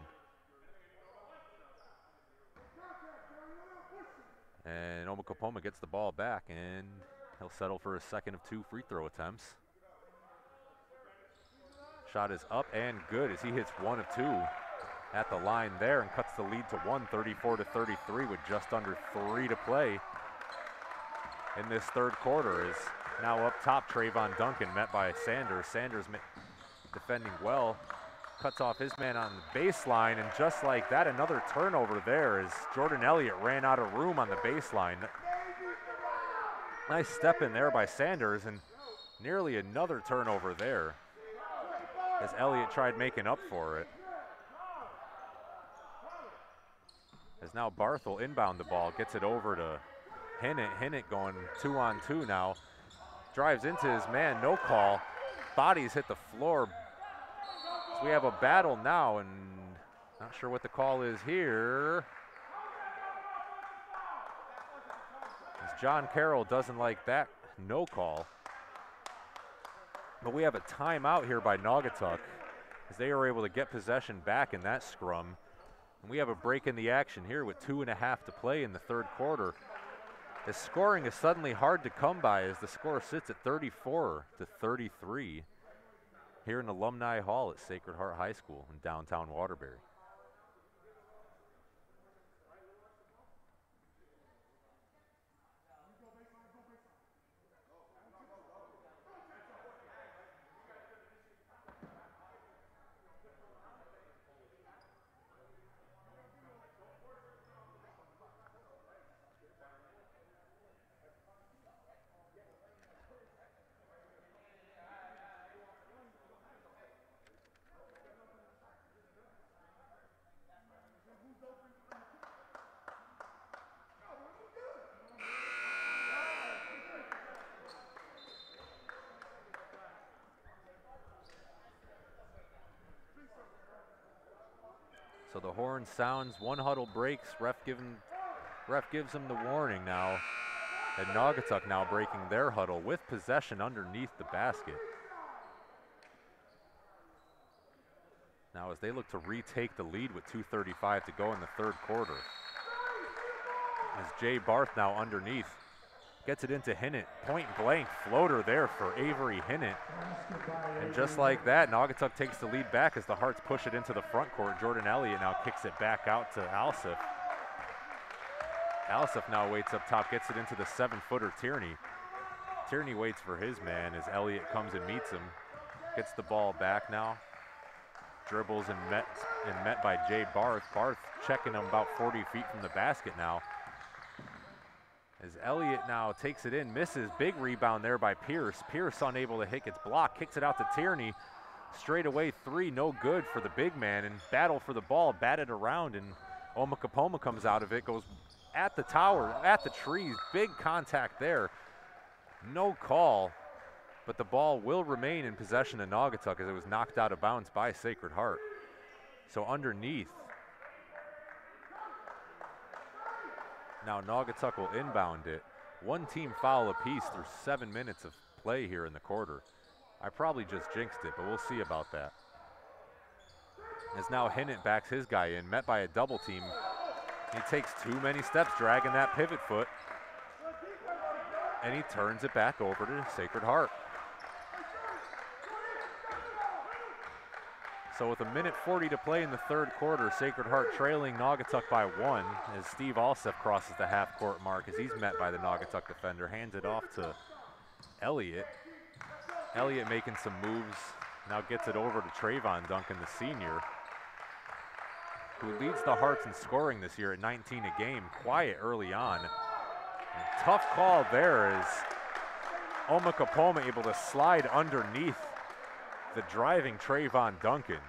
And Omokopoma gets the ball back, and he'll settle for a second of 2 free throw attempts. Shot is up and good as he hits 1 of 2 at the line there and cuts the lead to 1, 34-33 with just under 3 to play in this third quarter. Is now up top, Trayvon Duncan met by Sanders. Sanders defending well, cuts off his man on the baseline, and just like that, another turnover there as Jordan Elliott ran out of room on the baseline. Nice step in there by Sanders, and nearly another turnover there as Elliott tried making up for it. As now Barthel inbound the ball, gets it over to Hinnett. Hinnett going 2-on-2 now. Drives into his man, no call. Bodies hit the floor. So we have a battle now, and not sure what the call is here. As John Carroll doesn't like that no call. But we have a timeout here by Naugatuck as they are able to get possession back in that scrum. And we have a break in the action here with 2.5 to play in the third quarter. The scoring is suddenly hard to come by as the score sits at 34-33 here in Alumni Hall at Sacred Heart High School in downtown Waterbury. So the horn sounds, 1 huddle breaks, ref gives them the warning now. And Naugatuck now breaking their huddle with possession underneath the basket. Now as they look to retake the lead with 2:35 to go in the third quarter. As Jay Barth now underneath, gets it into Hinnett, point blank floater there for Avery Hinnett. And just like that, Naugatuck takes the lead back as the Hearts push it into the front court. Jordan Elliott now kicks it back out to Alsif. Alsef now waits up top, gets it into the 7-footer Tierney. Tierney waits for his man as Elliott comes and meets him. Gets the ball back now. Dribbles and met by Jay Barth. Barth checking him about 40 feet from the basket now. As Elliott now takes it in, misses. Big rebound there by Pierce. Pierce unable to hit, gets blocked, kicks it out to Tierney. Straight away three, no good for the big man, and battle for the ball, batted around, and Omokapoma comes out of it, goes at the tower, at the trees, big contact there. No call, but the ball will remain in possession of Naugatuck as it was knocked out of bounds by Sacred Heart. So underneath. Now Naugatuck will inbound it. One team foul apiece through 7 minutes of play here in the quarter. I probably just jinxed it, but we'll see about that. As now Hinnant backs his guy in, met by a double team. He takes too many steps, dragging that pivot foot. And he turns it back over to Sacred Heart. So with 1:40 to play in the third quarter, Sacred Heart trailing Naugatuck by 1 as Steve Alsef crosses the half-court mark as he's met by the Naugatuck defender, hands it off to Elliott. Elliott making some moves, now gets it over to Trayvon Duncan, the senior, who leads the Hearts in scoring this year at 19 a game, quiet early on. And tough call there as Omokapoma able to slide underneath the driving Trayvon Duncan.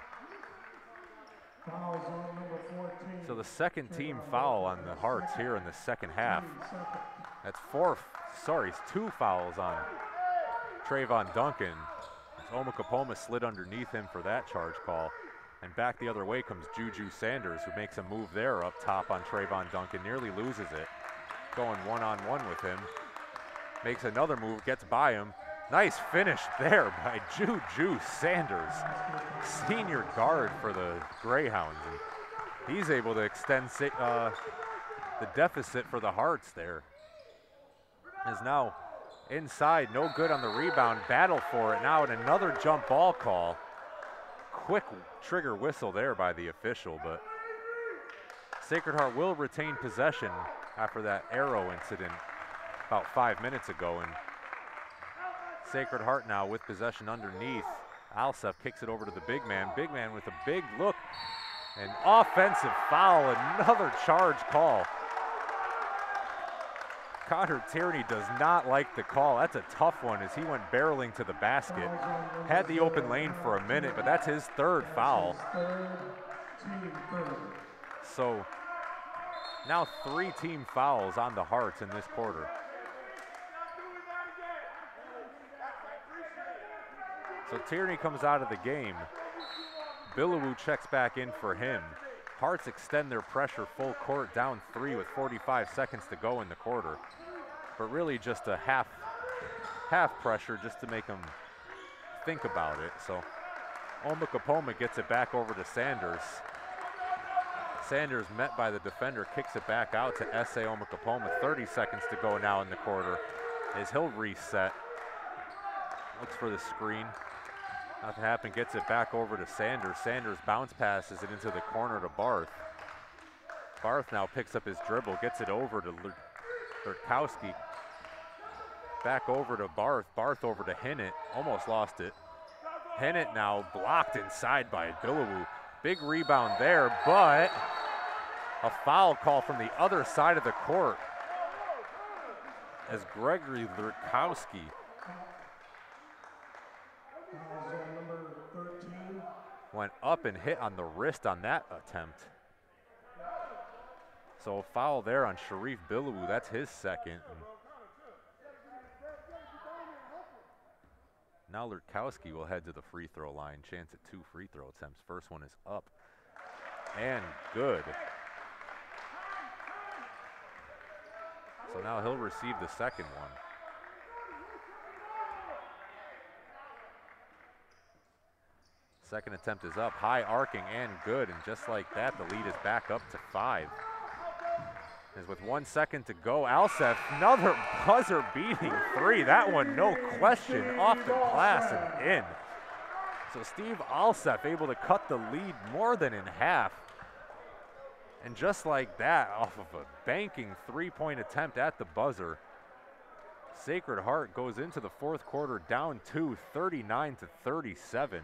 So the second team foul on the Hearts here in the second half. That's it's 2 fouls on Trayvon Duncan. Omokapoma slid underneath him for that charge call. And back the other way comes Juju Sanders, who makes a move there up top on Trayvon Duncan, nearly loses it. Going one-on-one with him. Makes another move, gets by him. Nice finish there by Juju Sanders, senior guard for the Greyhounds. And he's able to extend the deficit for the Hearts there. Is now inside, no good on the rebound, battle for it now, and another jump ball call. Quick trigger whistle there by the official, but Sacred Heart will retain possession after that arrow incident about 5 minutes ago, and Sacred Heart now with possession underneath. Alsef kicks it over to the big man. Big man with a big look. An offensive foul, another charge call. Connor Tierney does not like the call. That's a tough one as he went barreling to the basket. Had the open lane for a minute, but that's his third foul. So now 3 team fouls on the Hearts in this quarter. So Tierney comes out of the game. Billawoo checks back in for him. Hearts extend their pressure full court, down 3 with 45 seconds to go in the quarter. But really just a half pressure just to make them think about it. So Omokapoma gets it back over to Sanders. Sanders met by the defender, kicks it back out to S.A. Omokapoma. 30 seconds to go now in the quarter as he'll reset. Looks for the screen. Nothing happened, gets it back over to Sanders. Sanders bounce passes it into the corner to Barth. Barth now picks up his dribble, gets it over to Lurkowski. Back over to Barth. Barth over to Hinnant, almost lost it. Hinnant now blocked inside by Billawoo. Big rebound there, but a foul call from the other side of the court as Gregory Lurkowski went up and hit on the wrist on that attempt. So a foul there on Sharif Billawoo, that's his second. And now Lurkowski will head to the free throw line, chance at 2 free throw attempts. First one is up and good. So now he'll receive the second one. Second attempt is up, high arcing and good, and just like that, the lead is back up to 5. As with 1 second to go, Alsef, another buzzer-beating 3. That one, no question, off the glass and in. So Steve Alsef able to cut the lead more than in half. And just like that, off of a banking three-point attempt at the buzzer, Sacred Heart goes into the fourth quarter down 2, 39-37.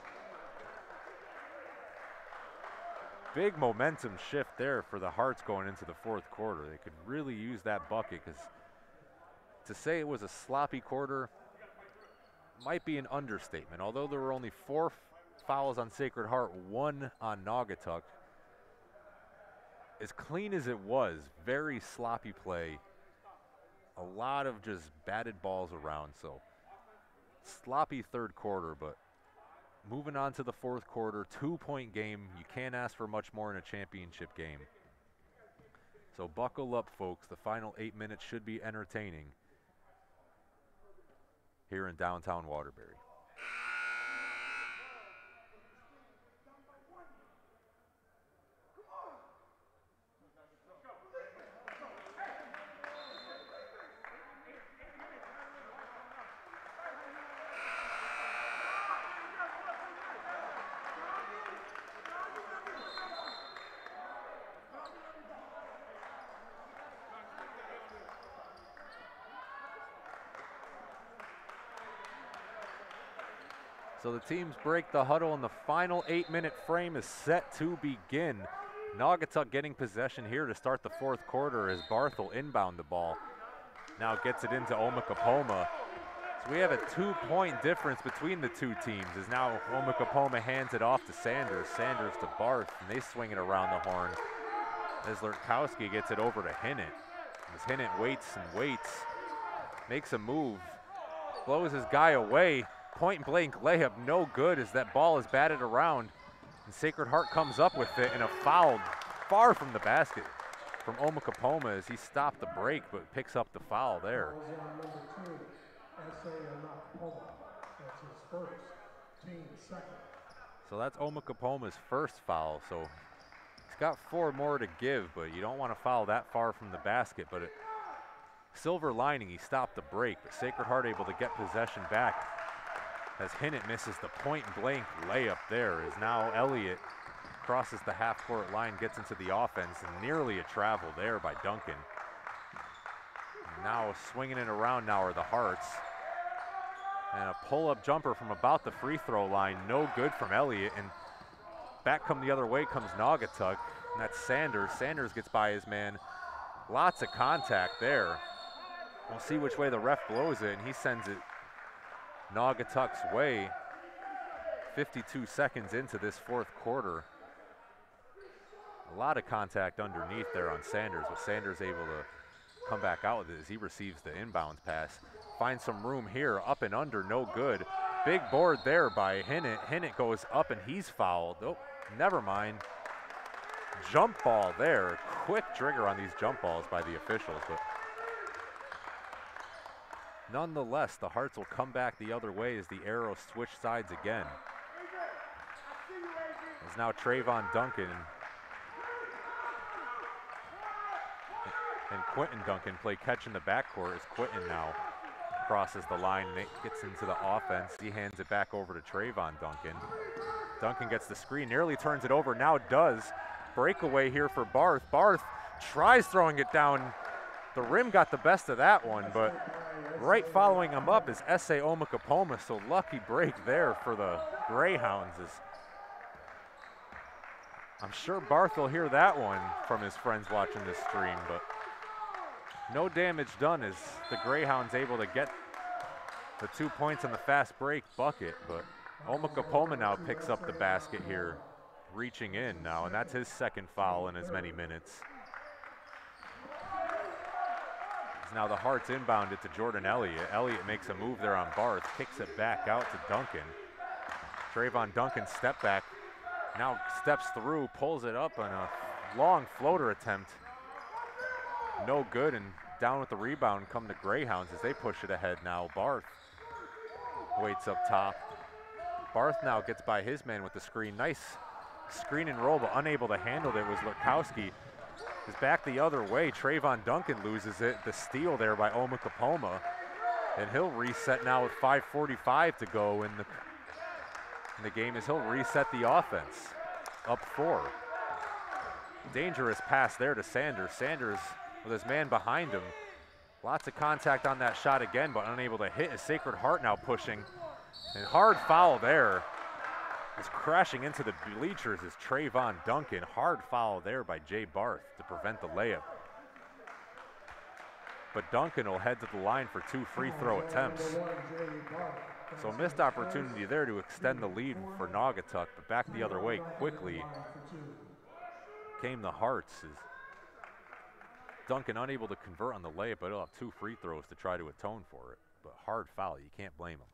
Big momentum shift there for the Hearts going into the fourth quarter. They could really use that bucket, because to say it was a sloppy quarter might be an understatement. Although there were only 4 fouls on Sacred Heart, 1 on Naugatuck. As clean as it was, very sloppy play. A lot of just batted balls around, so sloppy third quarter, but moving on to the fourth quarter, 2-point game. You can't ask for much more in a championship game. So buckle up, folks. The final 8 minutes should be entertaining here in downtown Waterbury. So the teams break the huddle, and the final 8-minute frame is set to begin. Naugatuck getting possession here to start the fourth quarter as Barthel inbound the ball. Now gets it into Omokapoma. So we have a 2-point difference between the two teams, as now Omokapoma hands it off to Sanders. Sanders to Barth, and they swing it around the horn as Lurkowski gets it over to Hinnant. As Hinnant waits and waits, makes a move, blows his guy away. Point blank layup, no good, as that ball is batted around. And Sacred Heart comes up with it, and a foul far from the basket from Omokapoma as he stopped the break, but picks up the foul there. So that's Omokapoma's first foul. So he's got 4 more to give, but you don't want to foul that far from the basket. But silver lining, he stopped the break, but Sacred Heart able to get possession back as Hinnant misses the point-blank layup there, as now Elliott crosses the half-court line, gets into the offense, and nearly a travel there by Duncan. Now swinging it around now are the Hearts. And a pull-up jumper from about the free throw line, no good from Elliott, and back come the other way comes Naugatuck, and that's Sanders. Sanders gets by his man. Lots of contact there. We'll see which way the ref blows it, and he sends it Naugatuck's way. 52 seconds into this fourth quarter. A lot of contact underneath there on Sanders, but Sanders able to come back out with it as he receives the inbounds pass. Finds some room here, up and under, no good. Big board there by Hinnant. Hinnant goes up and he's fouled. Oh, never mind. Jump ball there. Quick trigger on these jump balls by the officials, but nonetheless, the Hearts will come back the other way as the arrows switch sides again. It's now Trayvon Duncan and Quentin Duncan play catch in the backcourt as Quentin now crosses the line and gets into the offense. He hands it back over to Trayvon Duncan. Duncan gets the screen, nearly turns it over, now does. Breakaway here for Barth. Barth tries throwing it down. The rim got the best of that one, but right following him up is S.A. Omokapoma, so lucky break there for the Greyhounds. I'm sure Barth will hear that one from his friends watching this stream, but no damage done as the Greyhounds able to get the 2 points on the fast break bucket, but Omokapoma now picks up the basket here, reaching in now, and that's his second foul in as many minutes. Now the Hearts inbound it to Jordan Elliott. Elliott makes a move there on Barth, kicks it back out to Duncan. Trayvon Duncan step back, now steps through, pulls it up on a long floater attempt. No good, and down with the rebound come the Greyhounds as they push it ahead now. Barth waits up top. Barth now gets by his man with the screen. Nice screen and roll, but unable to handle it was Lurkowski. Is back the other way. Trayvon Duncan loses it. The steal there by Omokapoma. And he'll reset now with 5:45 to go in the game as he'll reset the offense. Up 4. Dangerous pass there to Sanders. Sanders with his man behind him. Lots of contact on that shot again, but unable to hit. His Sacred Heart now pushing. And hard foul there. Is crashing into the bleachers is Trayvon Duncan. Hard foul there by Jay Barth to prevent the layup. But Duncan will head to the line for 2 free throw attempts. So missed opportunity there to extend the lead for Naugatuck, but back the other way quickly came the Hearts. As Duncan unable to convert on the layup, but he'll have 2 free throws to try to atone for it. But hard foul, you can't blame him.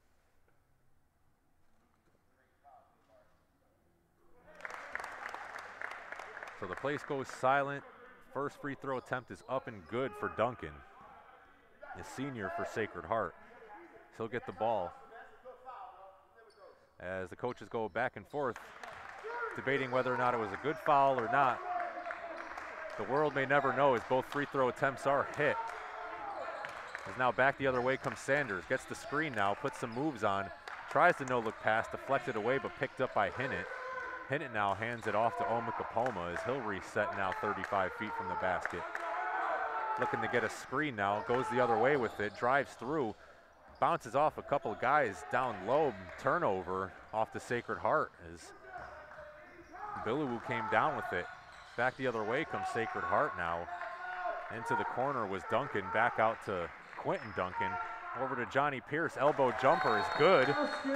So the place goes silent. First free throw attempt is up and good for Duncan, a senior for Sacred Heart. He'll get the ball as the coaches go back and forth, debating whether or not it was a good foul or not. The world may never know as both free throw attempts are hit. As now back the other way comes Sanders, gets the screen now, puts some moves on, tries the no-look pass, deflected away but picked up by Hinnett. Hinnett now hands it off to Omukapoma as he'll reset now 35 feet from the basket. Looking to get a screen now, goes the other way with it, drives through, bounces off a couple of guys down low, turnover off the Sacred Heart as Billowoo came down with it. Back the other way comes Sacred Heart now. Into the corner was Duncan, back out to Quentin Duncan. Over to Johnny Pierce, elbow jumper is good.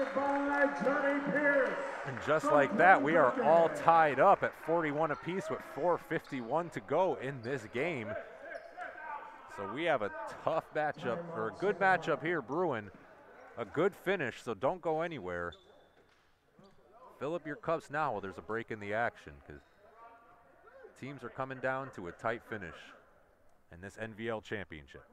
And just like that, we are all tied up at 41 apiece with 4:51 to go in this game. So we have a tough matchup, or a good matchup here brewing. A good finish, so don't go anywhere. Fill up your cups now while there's a break in the action, because teams are coming down to a tight finish in this NVL championship.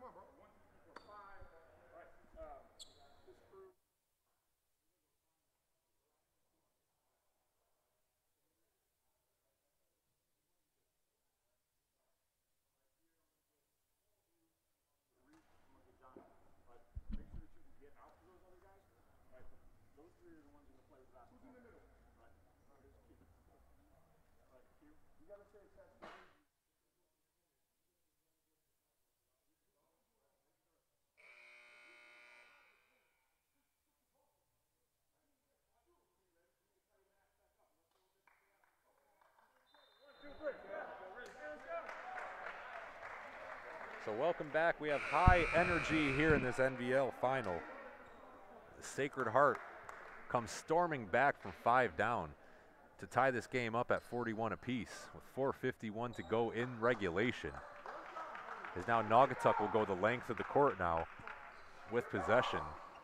So welcome back. We have high energy here in this NVL final. The Sacred Heart comes storming back from 5 down to tie this game up at 41 apiece with 4:51 to go in regulation. As now Naugatuck will go the length of the court now with possession.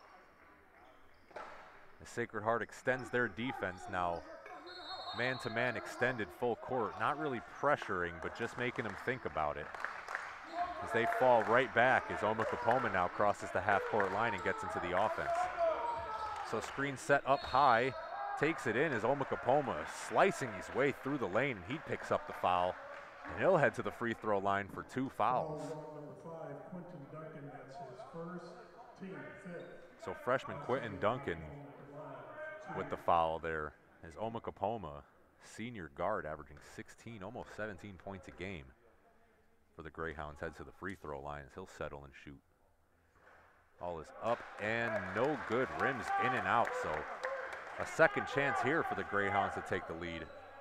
The Sacred Heart extends their defense now. Man-to-man extended full court, not really pressuring, but just making them think about it. As they fall right back as Omukapoma now crosses the half-court line and gets into the offense. So screen set up high, takes it in as Omukapoma slicing his way through the lane, and he picks up the foul, and he'll head to the free throw line for 2 fouls. Number 5, Quentin Duncan, that's his first, team 5th. So freshman Quentin Duncan with the foul there as Omukapoma, senior guard, averaging 16, almost 17 points a game for the Greyhounds, heads to the free throw line as he'll settle and shoot. All is up and no good, rims in and out, so a second chance here for the Greyhounds to take the lead.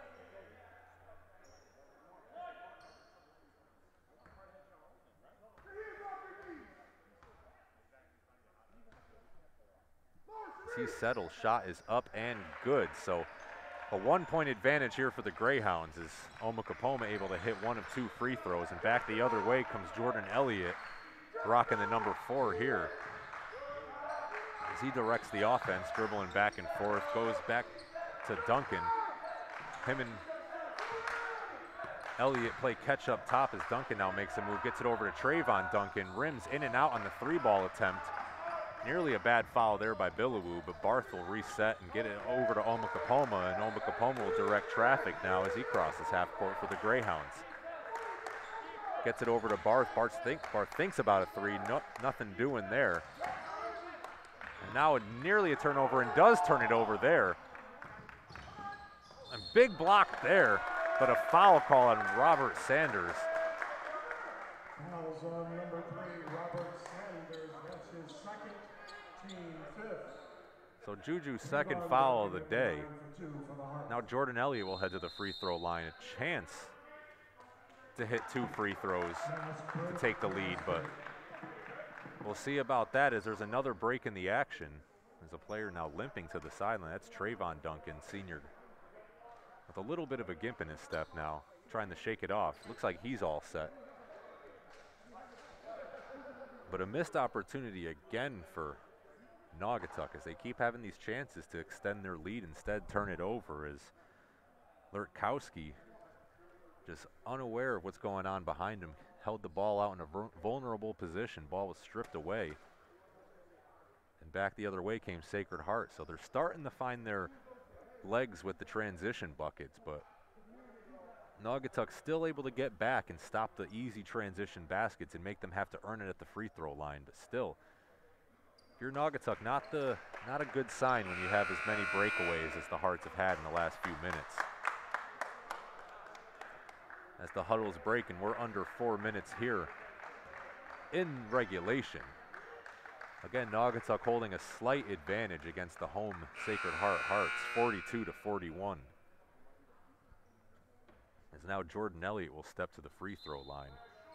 As he settles, shot is up and good, so a 1-point advantage here for the Greyhounds as Omukapoma able to hit 1 of 2 free throws, and back the other way comes Jordan Elliott, rocking the number 4 here. As he directs the offense, dribbling back and forth, goes back to Duncan. Him and Elliott play catch up top as Duncan now makes a move, gets it over to Trayvon Duncan, rims in and out on the 3-ball attempt. Nearly a bad foul there by Billowoo, but Barth will reset and get it over to Omukapoma, and Omukapoma will direct traffic now as he crosses half court for the Greyhounds. Gets it over to Barth. Barth thinks about a 3, nothing doing there. And now nearly a turnover, and does turn it over there. A big block there but a foul call on Robert Sanders. Fouls on number 3, Robert Sanders. That's his second, team fifth. So Juju's second foul of the day. Now Jordan Elliott will head to the free throw line. A chance to hit 2 free throws to take the lead, but we'll see about that as there's another break in the action. There's a player now limping to the sideline. That's Trayvon Duncan, senior, with a little bit of a gimp in his step now, trying to shake it off. Looks like he's all set. But a missed opportunity again for Naugatuck as they keep having these chances to extend their lead, instead turn it over as Lurkowski, just unaware of what's going on behind him, held the ball out in a vulnerable position. Ball was stripped away. And back the other way came Sacred Heart. So they're starting to find their legs with the transition buckets, but Naugatuck still able to get back and stop the easy transition baskets and make them have to earn it at the free throw line. But still, if you're Naugatuck, not a good sign when you have as many breakaways as the Hearts have had in the last few minutes. As the huddles break, and we're under 4 minutes here in regulation. Again, Naugatuck holding a slight advantage against the home Sacred Heart Hearts, 42-41. As now Jordan Elliott will step to the free throw line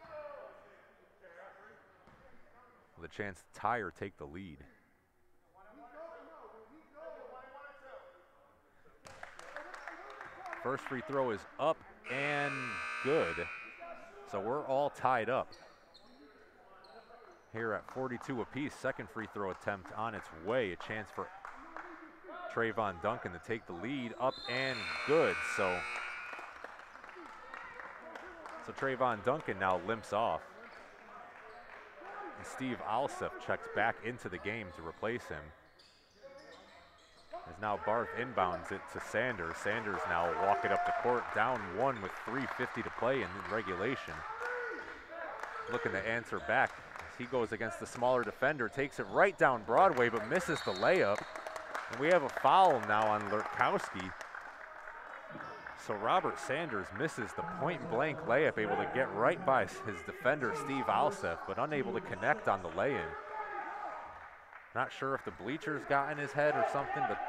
with a chance to tie or take the lead. First free throw is up and good. So we're all tied up here at 42 apiece. Second free throw attempt on its way. A chance for Trayvon Duncan to take the lead. Up and good. So Trayvon Duncan now limps off. And Steve Alsef checks back into the game to replace him. As now Barth inbounds it to Sanders. Sanders now walking up the court, down 1 with 3:50 to play in regulation. Looking to answer back as he goes against the smaller defender, takes it right down Broadway, but misses the layup. And we have a foul now on Lurkowski. So Robert Sanders misses the point-blank layup, able to get right by his defender, Steve Alsef, but unable to connect on the lay-in. Not sure if the bleachers got in his head or something, but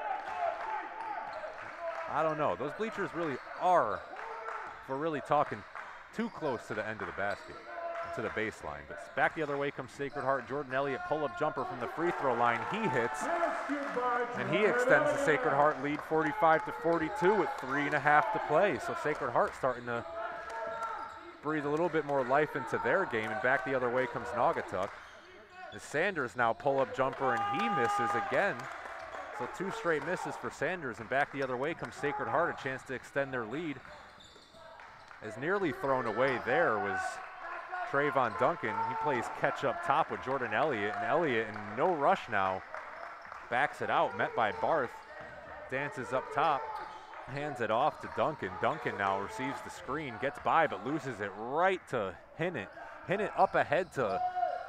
I don't know. Those bleachers really are, if we're really talking, too close to the end of the basket, to the baseline. But back the other way comes Sacred Heart. Jordan Elliott, pull-up jumper from the free throw line. He hits, and he extends the Sacred Heart lead 45-42 with 3.5 to play. So Sacred Heart starting to breathe a little bit more life into their game, and back the other way comes Naugatuck. As Sanders now pull-up jumper, and he misses again. So 2 straight misses for Sanders, and back the other way comes Sacred Heart, a chance to extend their lead. As nearly thrown away there was Trayvon Duncan. He plays catch up top with Jordan Elliott, and Elliott in no rush now backs it out, met by Barth, dances up top, hands it off to Duncan. Duncan now receives the screen, gets by, but loses it right to Hinnant. Hinnant up ahead to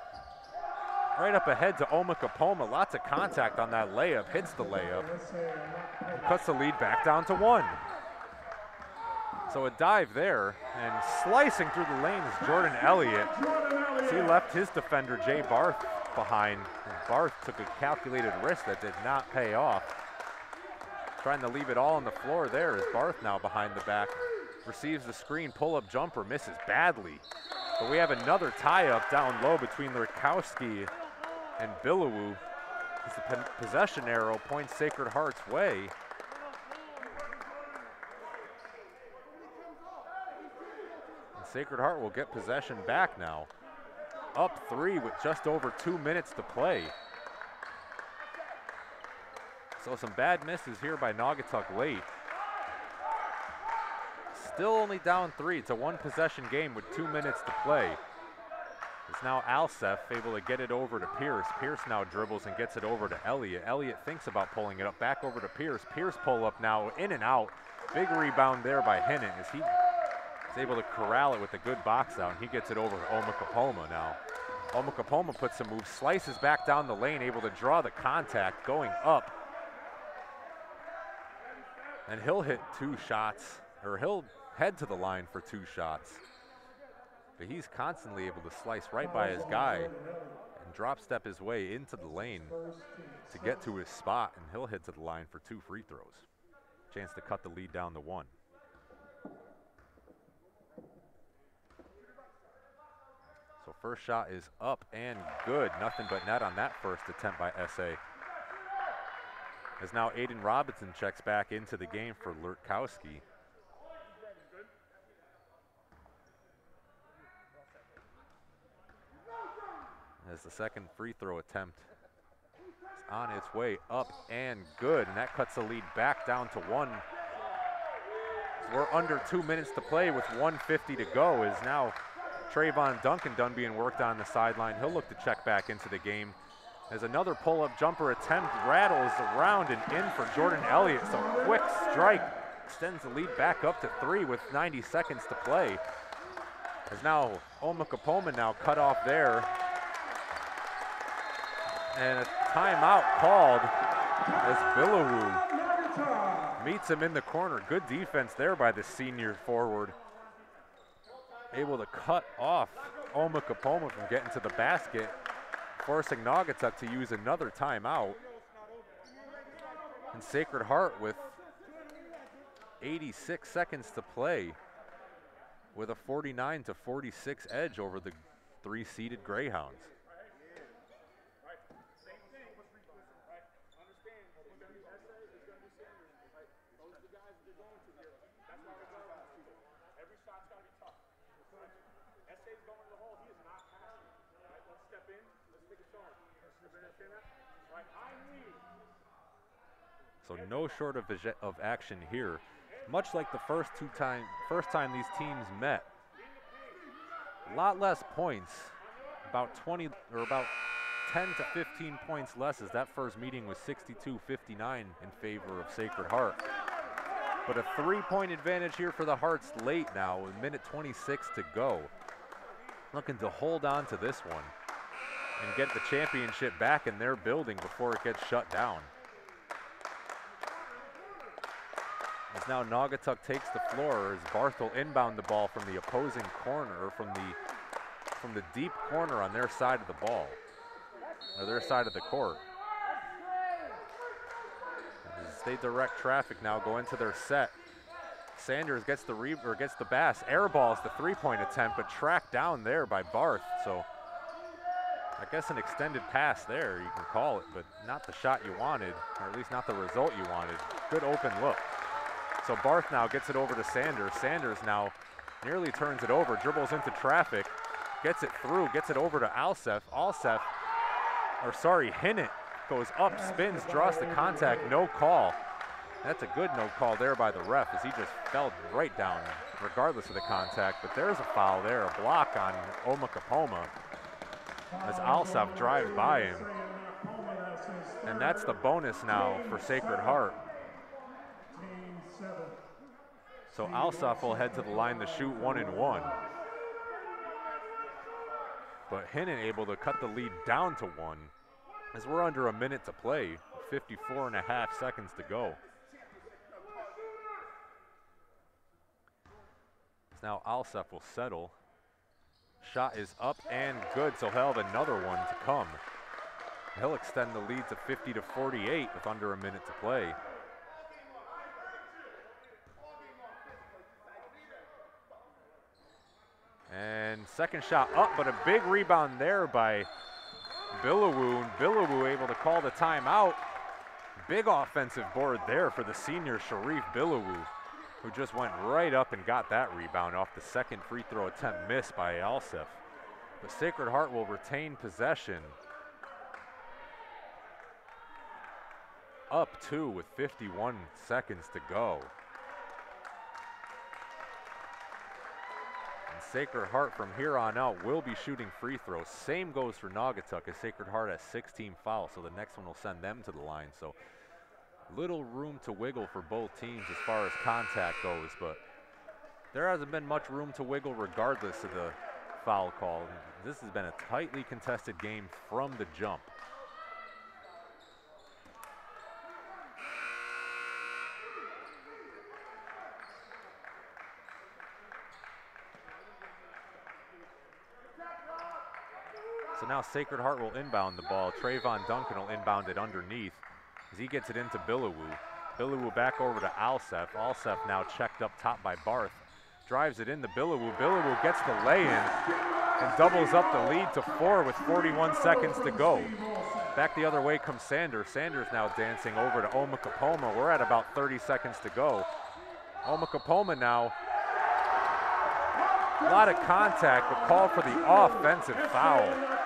Omukapoma. Lots of contact on that layup, hits the layup, and cuts the lead back down to 1. So a dive there, and slicing through the lane is Jordan Elliott. He left his defender, Jay Barth, behind. And Barth took a calculated risk that did not pay off. Trying to leave it all on the floor there as Barth now behind the back. Receives the screen, pull-up jumper, misses badly. But we have another tie-up down low between Lurkowski and Bilowu. As the possession arrow points Sacred Heart's way. Sacred Heart will get possession back now. Up 3 with just over 2 minutes to play. So some bad misses here by Naugatuck late. Still only down 3. It's a 1-possession game with 2 minutes to play. It's now Alsef able to get it over to Pierce. Pierce now dribbles and gets it over to Elliott. Elliott thinks about pulling it up, back over to Pierce. Pierce pull up now, in and out. Big rebound there by Hinnant as he is able to corral it with a good box out, and he gets it over to Omukapoma now. Omukapoma puts some moves, slices back down the lane, able to draw the contact, going up. And he'll hit 2 shots, or he'll head to the line for 2 shots. But he's constantly able to slice right by his guy and drop step his way into the lane to get to his spot, and he'll head to the line for 2 free throws. Chance to cut the lead down to 1. So first shot is up and good. Nothing but net on that first attempt by SA. As now Aiden Robinson checks back into the game for Lurtkowski. As the second free throw attempt is on its way up and good, and that cuts the lead back down to 1. So we're under 2 minutes to play with 1:50 to go. Is now Trayvon Duncan done being worked on the sideline. He'll look to check back into the game. As another pull-up jumper attempt rattles around and in for Jordan Elliott. So quick strike extends the lead back up to 3 with 90 seconds to play. As now Omokapoma now cut off there. And a timeout called as Bilowu meets him in the corner. Good defense there by the senior forward. Able to cut off Omokapoma from getting to the basket, forcing Naugatuck to use another timeout. And Sacred Heart with 86 seconds to play with a 49-46 edge over the 3-seeded Greyhounds. So no short of action here. Much like the first time these teams met. A lot less points, about 20 or about 10 to 15 points less, as that first meeting was 62-59 in favor of Sacred Heart. But a 3-point advantage here for the Hearts late now with minute 26 to go. Looking to hold on to this one and get the championship back in their building before it gets shut down. As now Naugatuck takes the floor as Barth will inbound the ball from the opposing corner, or from the deep corner on their side of the ball, or their side of the court. As they direct traffic now, go into their set. Sanders gets the pass, airballs the 3-point attempt, but tracked down there by Barth. So I guess an extended pass there, you can call it, but not the shot you wanted, or at least not the result you wanted. Good open look. So Barth now gets it over to Sanders. Sanders now nearly turns it over, dribbles into traffic, gets it through, gets it over to Hinnant goes up, spins, draws the contact, no call. That's a good no call there by the ref, as he just fell right down regardless of the contact. But there's a foul there, a block on Omokapoma as Alsop drives by him. And that's the bonus now for Sacred Heart. So Alsop will head to the line to shoot 1 and 1. But Hinnant able to cut the lead down to 1 as we're under a minute to play, 54.5 seconds to go. As now Alsop will settle. Shot is up and good, so he'll have another one to come. He'll extend the lead to 50-48 with under a minute to play. And second shot up, but a big rebound there by Bilowu. And Bilowu able to call the timeout. Big offensive board there for the senior Sharif Bilowu, who just went right up and got that rebound off the second free throw attempt missed by Alsef. But Sacred Heart will retain possession. Up 2 with 51 seconds to go. Sacred Heart from here on out will be shooting free throws. Same goes for Naugatuck, as Sacred Heart has 16 fouls, so the next one will send them to the line. So little room to wiggle for both teams as far as contact goes, but there hasn't been much room to wiggle regardless of the foul call. This has been a tightly contested game from the jump. So now Sacred Heart will inbound the ball. Trayvon Duncan will inbound it underneath as he gets it into Billawoo. Billawoo back over to Alsef. Alsef now checked up top by Barth. Drives it into Billawoo. Billawoo gets the lay-in and doubles up the lead to 4 with 41 seconds to go. Back the other way comes Sanders. Sanders now dancing over to Omokapoma. We're at about 30 seconds to go. Omokapoma now, a lot of contact, but called for the offensive foul.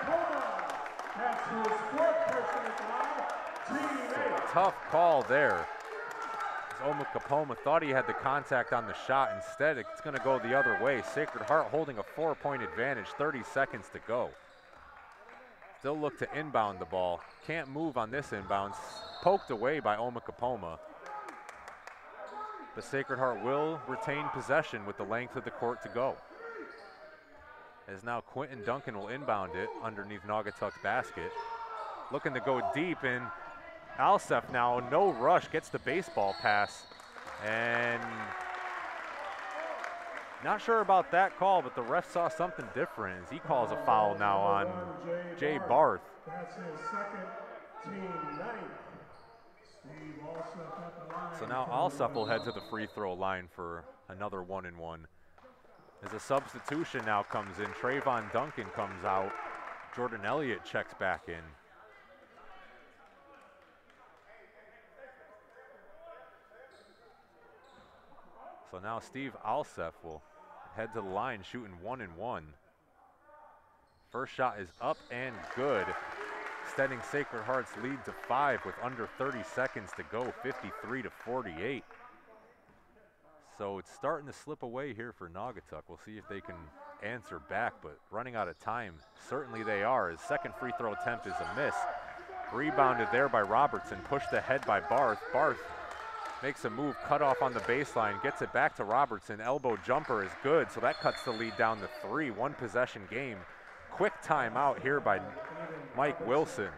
Tough call there. Omokapoma thought he had the contact on the shot. Instead, it's going to go the other way. Sacred Heart holding a 4-point advantage, 30 seconds to go. Still look to inbound the ball. Can't move on this inbound. Poked away by Omokapoma. But Sacred Heart will retain possession with the length of the court to go. As now Quentin Duncan will inbound it underneath Naugatuck's basket. Looking to go deep, and Alsef now, no rush, gets the baseball pass. And not sure about that call, but the ref saw something different as he calls a foul now on Jay Barth. That's his second, team ninth. Steve Alsef at the line. So now Alsef will head to the free throw line for another 1-and-1. As a substitution now comes in, Trayvon Duncan comes out. Jordan Elliott checks back in. So now Steve Alsef will head to the line shooting 1-and-1. First shot is up and good, extending Sacred Heart's lead to 5 with under 30 seconds to go, 53-48. So it's starting to slip away here for Naugatuck. We'll see if they can answer back, but running out of time, certainly they are. His second free throw attempt is a miss. Rebounded there by Robertson, pushed ahead by Barth. Barth makes a move, cut off on the baseline, gets it back to Robertson. Elbow jumper is good, so that cuts the lead down to 3. One possession game. Quick timeout here by Mike Wilson.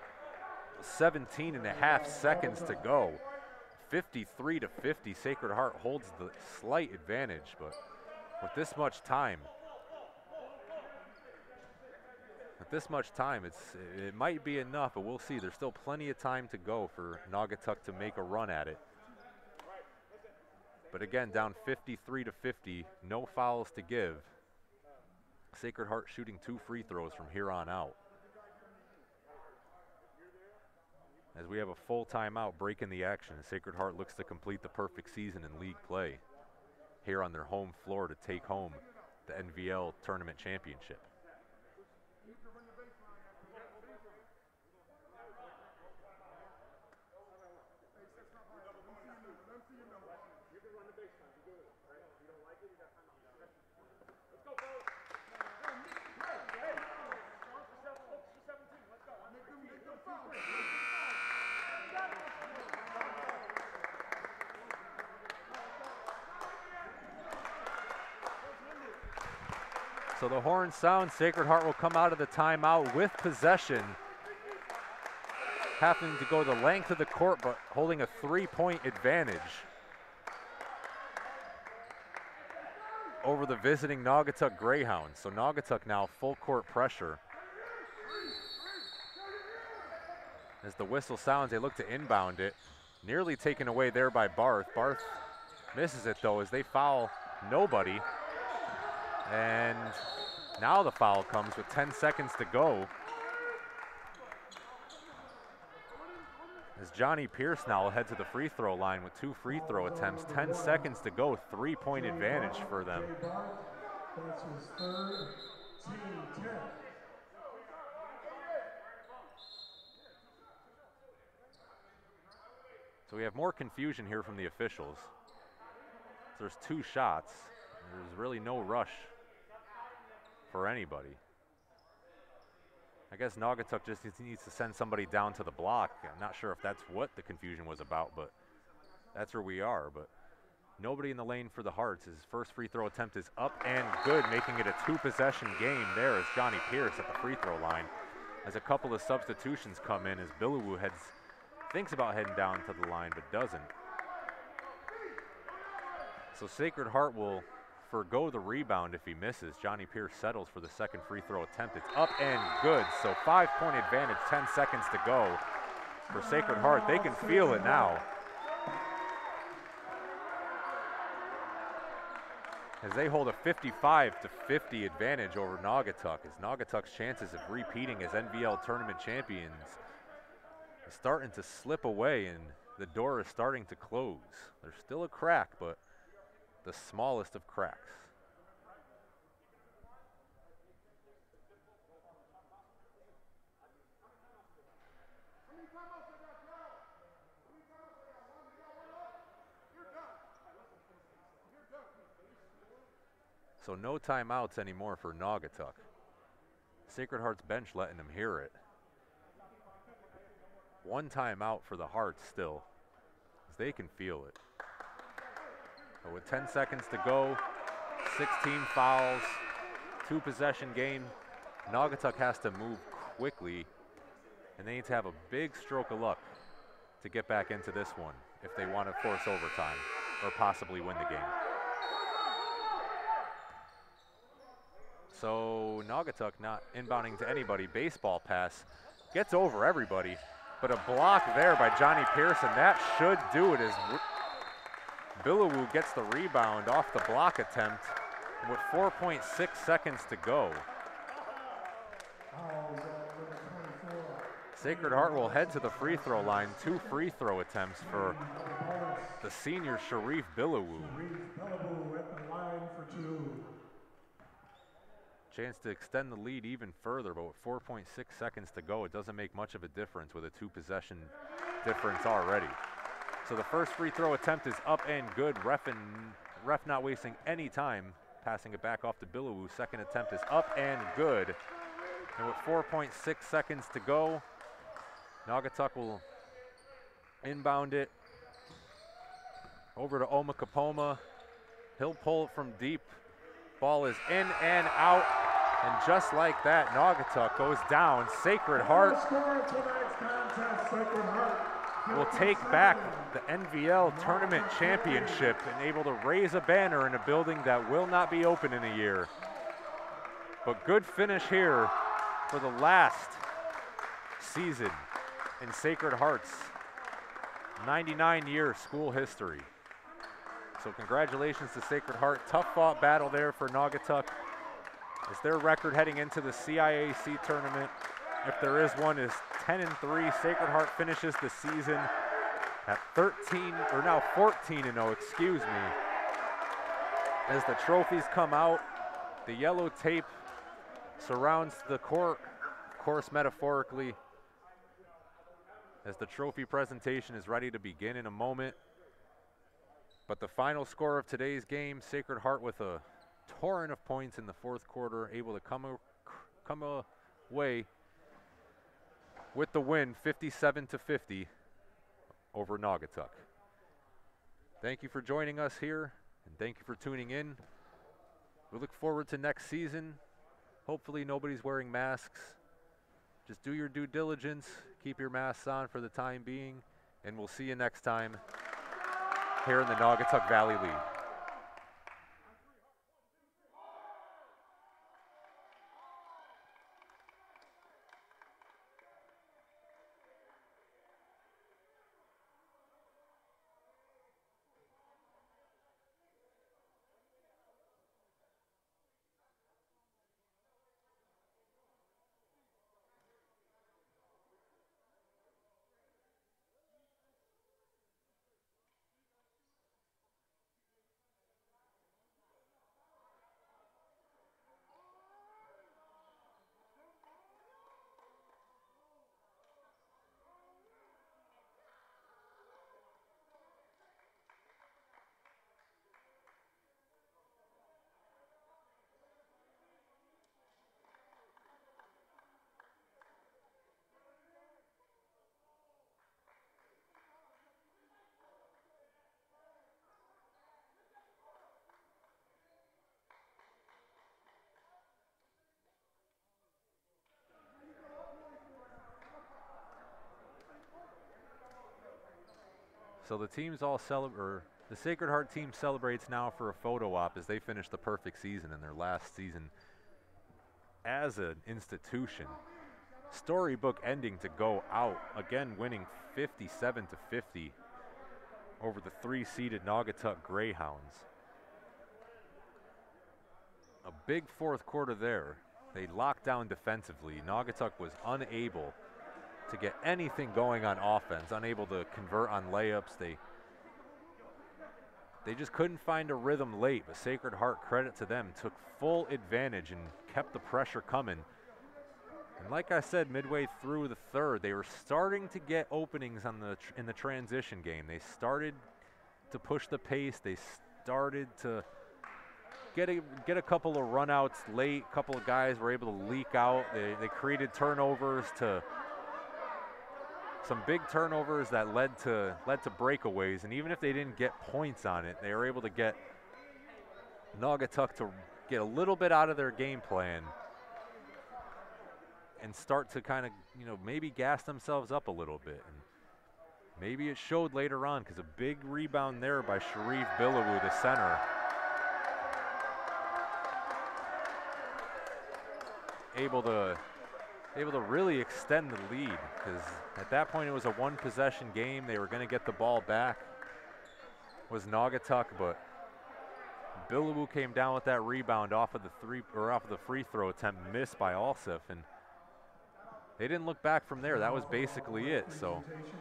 17.5 seconds to go. 53-50. Sacred Heart holds the slight advantage, but with this much time, it might be enough, but we'll see. There's still plenty of time to go for Naugatuck to make a run at it. But again, down 53-50, no fouls to give. Sacred Heart shooting 2 free throws from here on out. As we have a full timeout breaking the action, Sacred Heart looks to complete the perfect season in league play here on their home floor to take home the NVL Tournament Championship. So the horn sounds. Sacred Heart will come out of the timeout with possession. Having to go the length of the court, but holding a 3-point advantage over the visiting Naugatuck Greyhounds. So Naugatuck now full court pressure. As the whistle sounds, they look to inbound it. Nearly taken away there by Barth. Barth misses it though as they foul nobody. And now the foul comes with 10 seconds to go. As Johnny Pierce now will head to the free throw line with 2 free throw attempts. 10 seconds to go, 3-point advantage for them. That's his third, team 10. So we have more confusion here from the officials. There's 2 shots. There's really no rush for anybody. I guess Naugatuck just needs to send somebody down to the block. I'm not sure if that's what the confusion was about, but that's where we are. But nobody in the lane for the Hearts. His first free throw attempt is up and good, making it a 2-possession game there as Johnny Pierce at the free throw line. As a couple of substitutions come in as Billawoo thinks about heading down to the line but doesn't. So Sacred Heart will forgo the rebound if he misses. Johnny Pierce settles for the second free throw attempt. It's up and good. So 5-point advantage, 10 seconds to go for Sacred Heart. They can feel it now, as they hold a 55-50 advantage over Naugatuck, as Naugatuck's chances of repeating as NVL tournament champions is starting to slip away, and the door is starting to close. There's still a crack, but the smallest of cracks. So no timeouts anymore for Naugatuck. Sacred Heart's bench letting them hear it. One timeout for the Hearts still, as they can feel it. But with 10 seconds to go, 16 fouls, 2-possession game, Naugatuck has to move quickly, and they need to have a big stroke of luck to get back into this one if they want to force overtime or possibly win the game. So Naugatuck not inbounding to anybody. Baseball pass, gets over everybody, but a block there by Johnny Pearson. That should do it, as Billowoo gets the rebound off the block attempt with 4.6 seconds to go. Sacred Heart will head to the free throw line. 2 free throw attempts for the senior Sharif Billowoo. Chance to extend the lead even further, but with 4.6 seconds to go, it doesn't make much of a difference with a 2-possession difference already. So the first free throw attempt is up and good. Ref not wasting any time, passing it back off to Billowoo. Second attempt is up and good. And with 4.6 seconds to go, Naugatuck will inbound it over to Omacapoma. He'll pull it from deep. Ball is in and out. And just like that, Naugatuck goes down. Sacred Heart will take back the NVL Tournament Championship and able to raise a banner in a building that will not be open in a year. But good finish here for the last season in Sacred Heart's 99-year school history. So congratulations to Sacred Heart. Tough fought battle there for Naugatuck, as their record heading into the CIAC tournament, if there is one, is 10-3. Sacred Heart finishes the season at 14-0, excuse me. As the trophies come out, the yellow tape surrounds the court, of course metaphorically, as the trophy presentation is ready to begin in a moment. But the final score of today's game, Sacred Heart with a torrent of points in the fourth quarter, able to come away with the win, 57-50 over Naugatuck. Thank you for joining us here, and thank you for tuning in. We look forward to next season. Hopefully nobody's wearing masks. Just do your due diligence, keep your masks on for the time being, and we'll see you next time here in the Naugatuck Valley League. So the teams all celebrate, The Sacred Heart team celebrates now for a photo op as they finish the perfect season in their last season as an institution. Storybook ending to go out, again winning 57-50 over the 3-seeded Naugatuck Greyhounds. A big fourth quarter there. They locked down defensively. Naugatuck was unable to get anything going on offense, unable to convert on layups. They just couldn't find a rhythm late, but Sacred Heart, credit to them, took full advantage and kept the pressure coming. And like I said, midway through the third, they were starting to get openings on in the transition game. They started to push the pace. They started to get a couple of runouts late. A couple of guys were able to leak out. They created turnovers, some big turnovers that led to breakaways. And even if they didn't get points on it, they were able to get Naugatuck to get a little bit out of their game plan and start to kind of, maybe gas themselves up a little bit. And maybe it showed later on, because a big rebound there by Sharif Billawoo, the center. Able to really extend the lead, because at that point it was a one-possession game. They were going to get the ball back, was Naugatuck, but Billawoo came down with that rebound off of the free throw attempt, missed by Alsif, and they didn't look back from there. That was basically it. So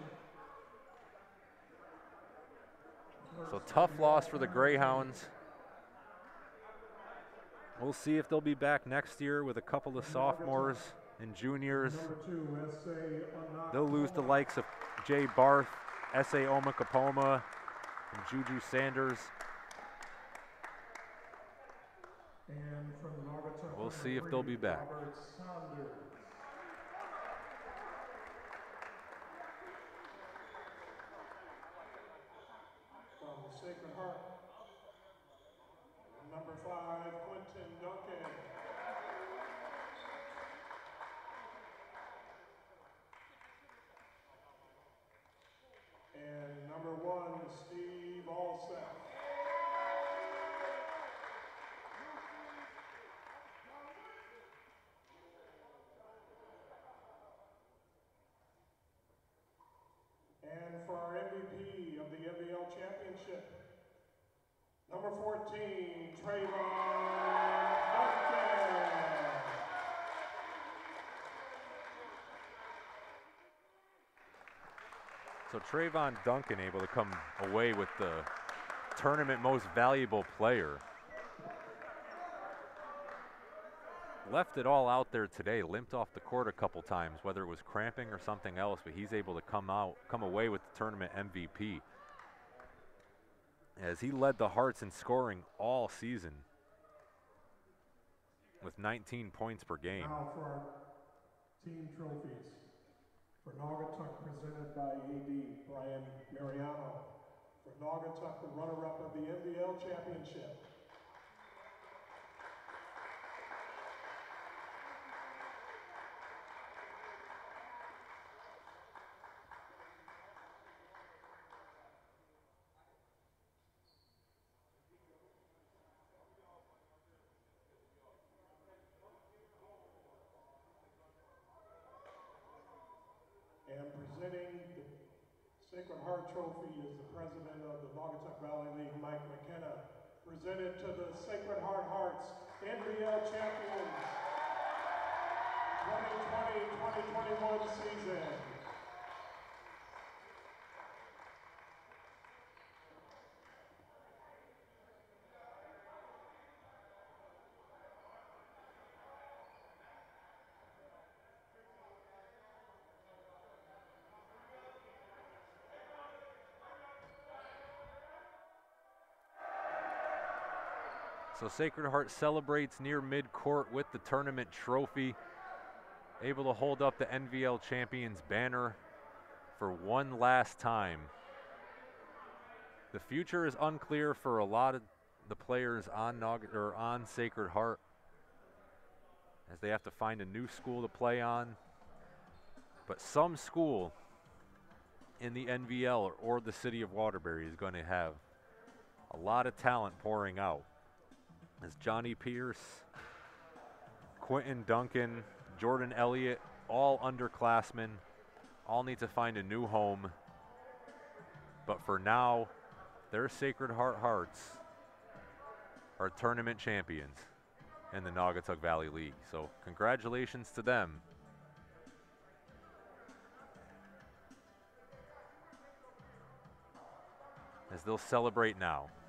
tough loss for the Greyhounds. We'll see if they'll be back next year with a couple of sophomores and juniors. They'll lose the likes of Jay Barth, S.A. Omakapoma, and Juju Sanders. We'll see if they'll be back. From Sacred Heart, number 5, Quentin Duncan. And number 1, Steve Alseth. And for our MVP of the NVL Championship, number 14, Trayvon Duncan. So Trayvon Duncan able to come away with the tournament most valuable player. Left it all out there today, limped off the court a couple times, whether it was cramping or something else, but he's able to come away with the tournament MVP, as he led the Hearts in scoring all season with 19 points per game. Now for our team trophies. For Naugatuck, presented by A.D. Brian Mariano. For Naugatuck, the runner-up of the NVL Championship. And presenting the Sacred Heart Trophy is the president of the Naugatuck Valley League, Mike McKenna. Presented to the Sacred Heart Hearts, NVL champions, 2020-2021 season. So Sacred Heart celebrates near midcourt with the tournament trophy, able to hold up the NVL Champions banner for one last time. The future is unclear for a lot of the players on Sacred Heart, as they have to find a new school to play on. But some school in the NVL or the city of Waterbury is going to have A lot of talent pouring out. As Johnny Pierce, Quentin Duncan, Jordan Elliott, all underclassmen, all need to find a new home. But for now, their Sacred Heart Hearts are tournament champions in the Naugatuck Valley League. So congratulations to them. As they'll celebrate now.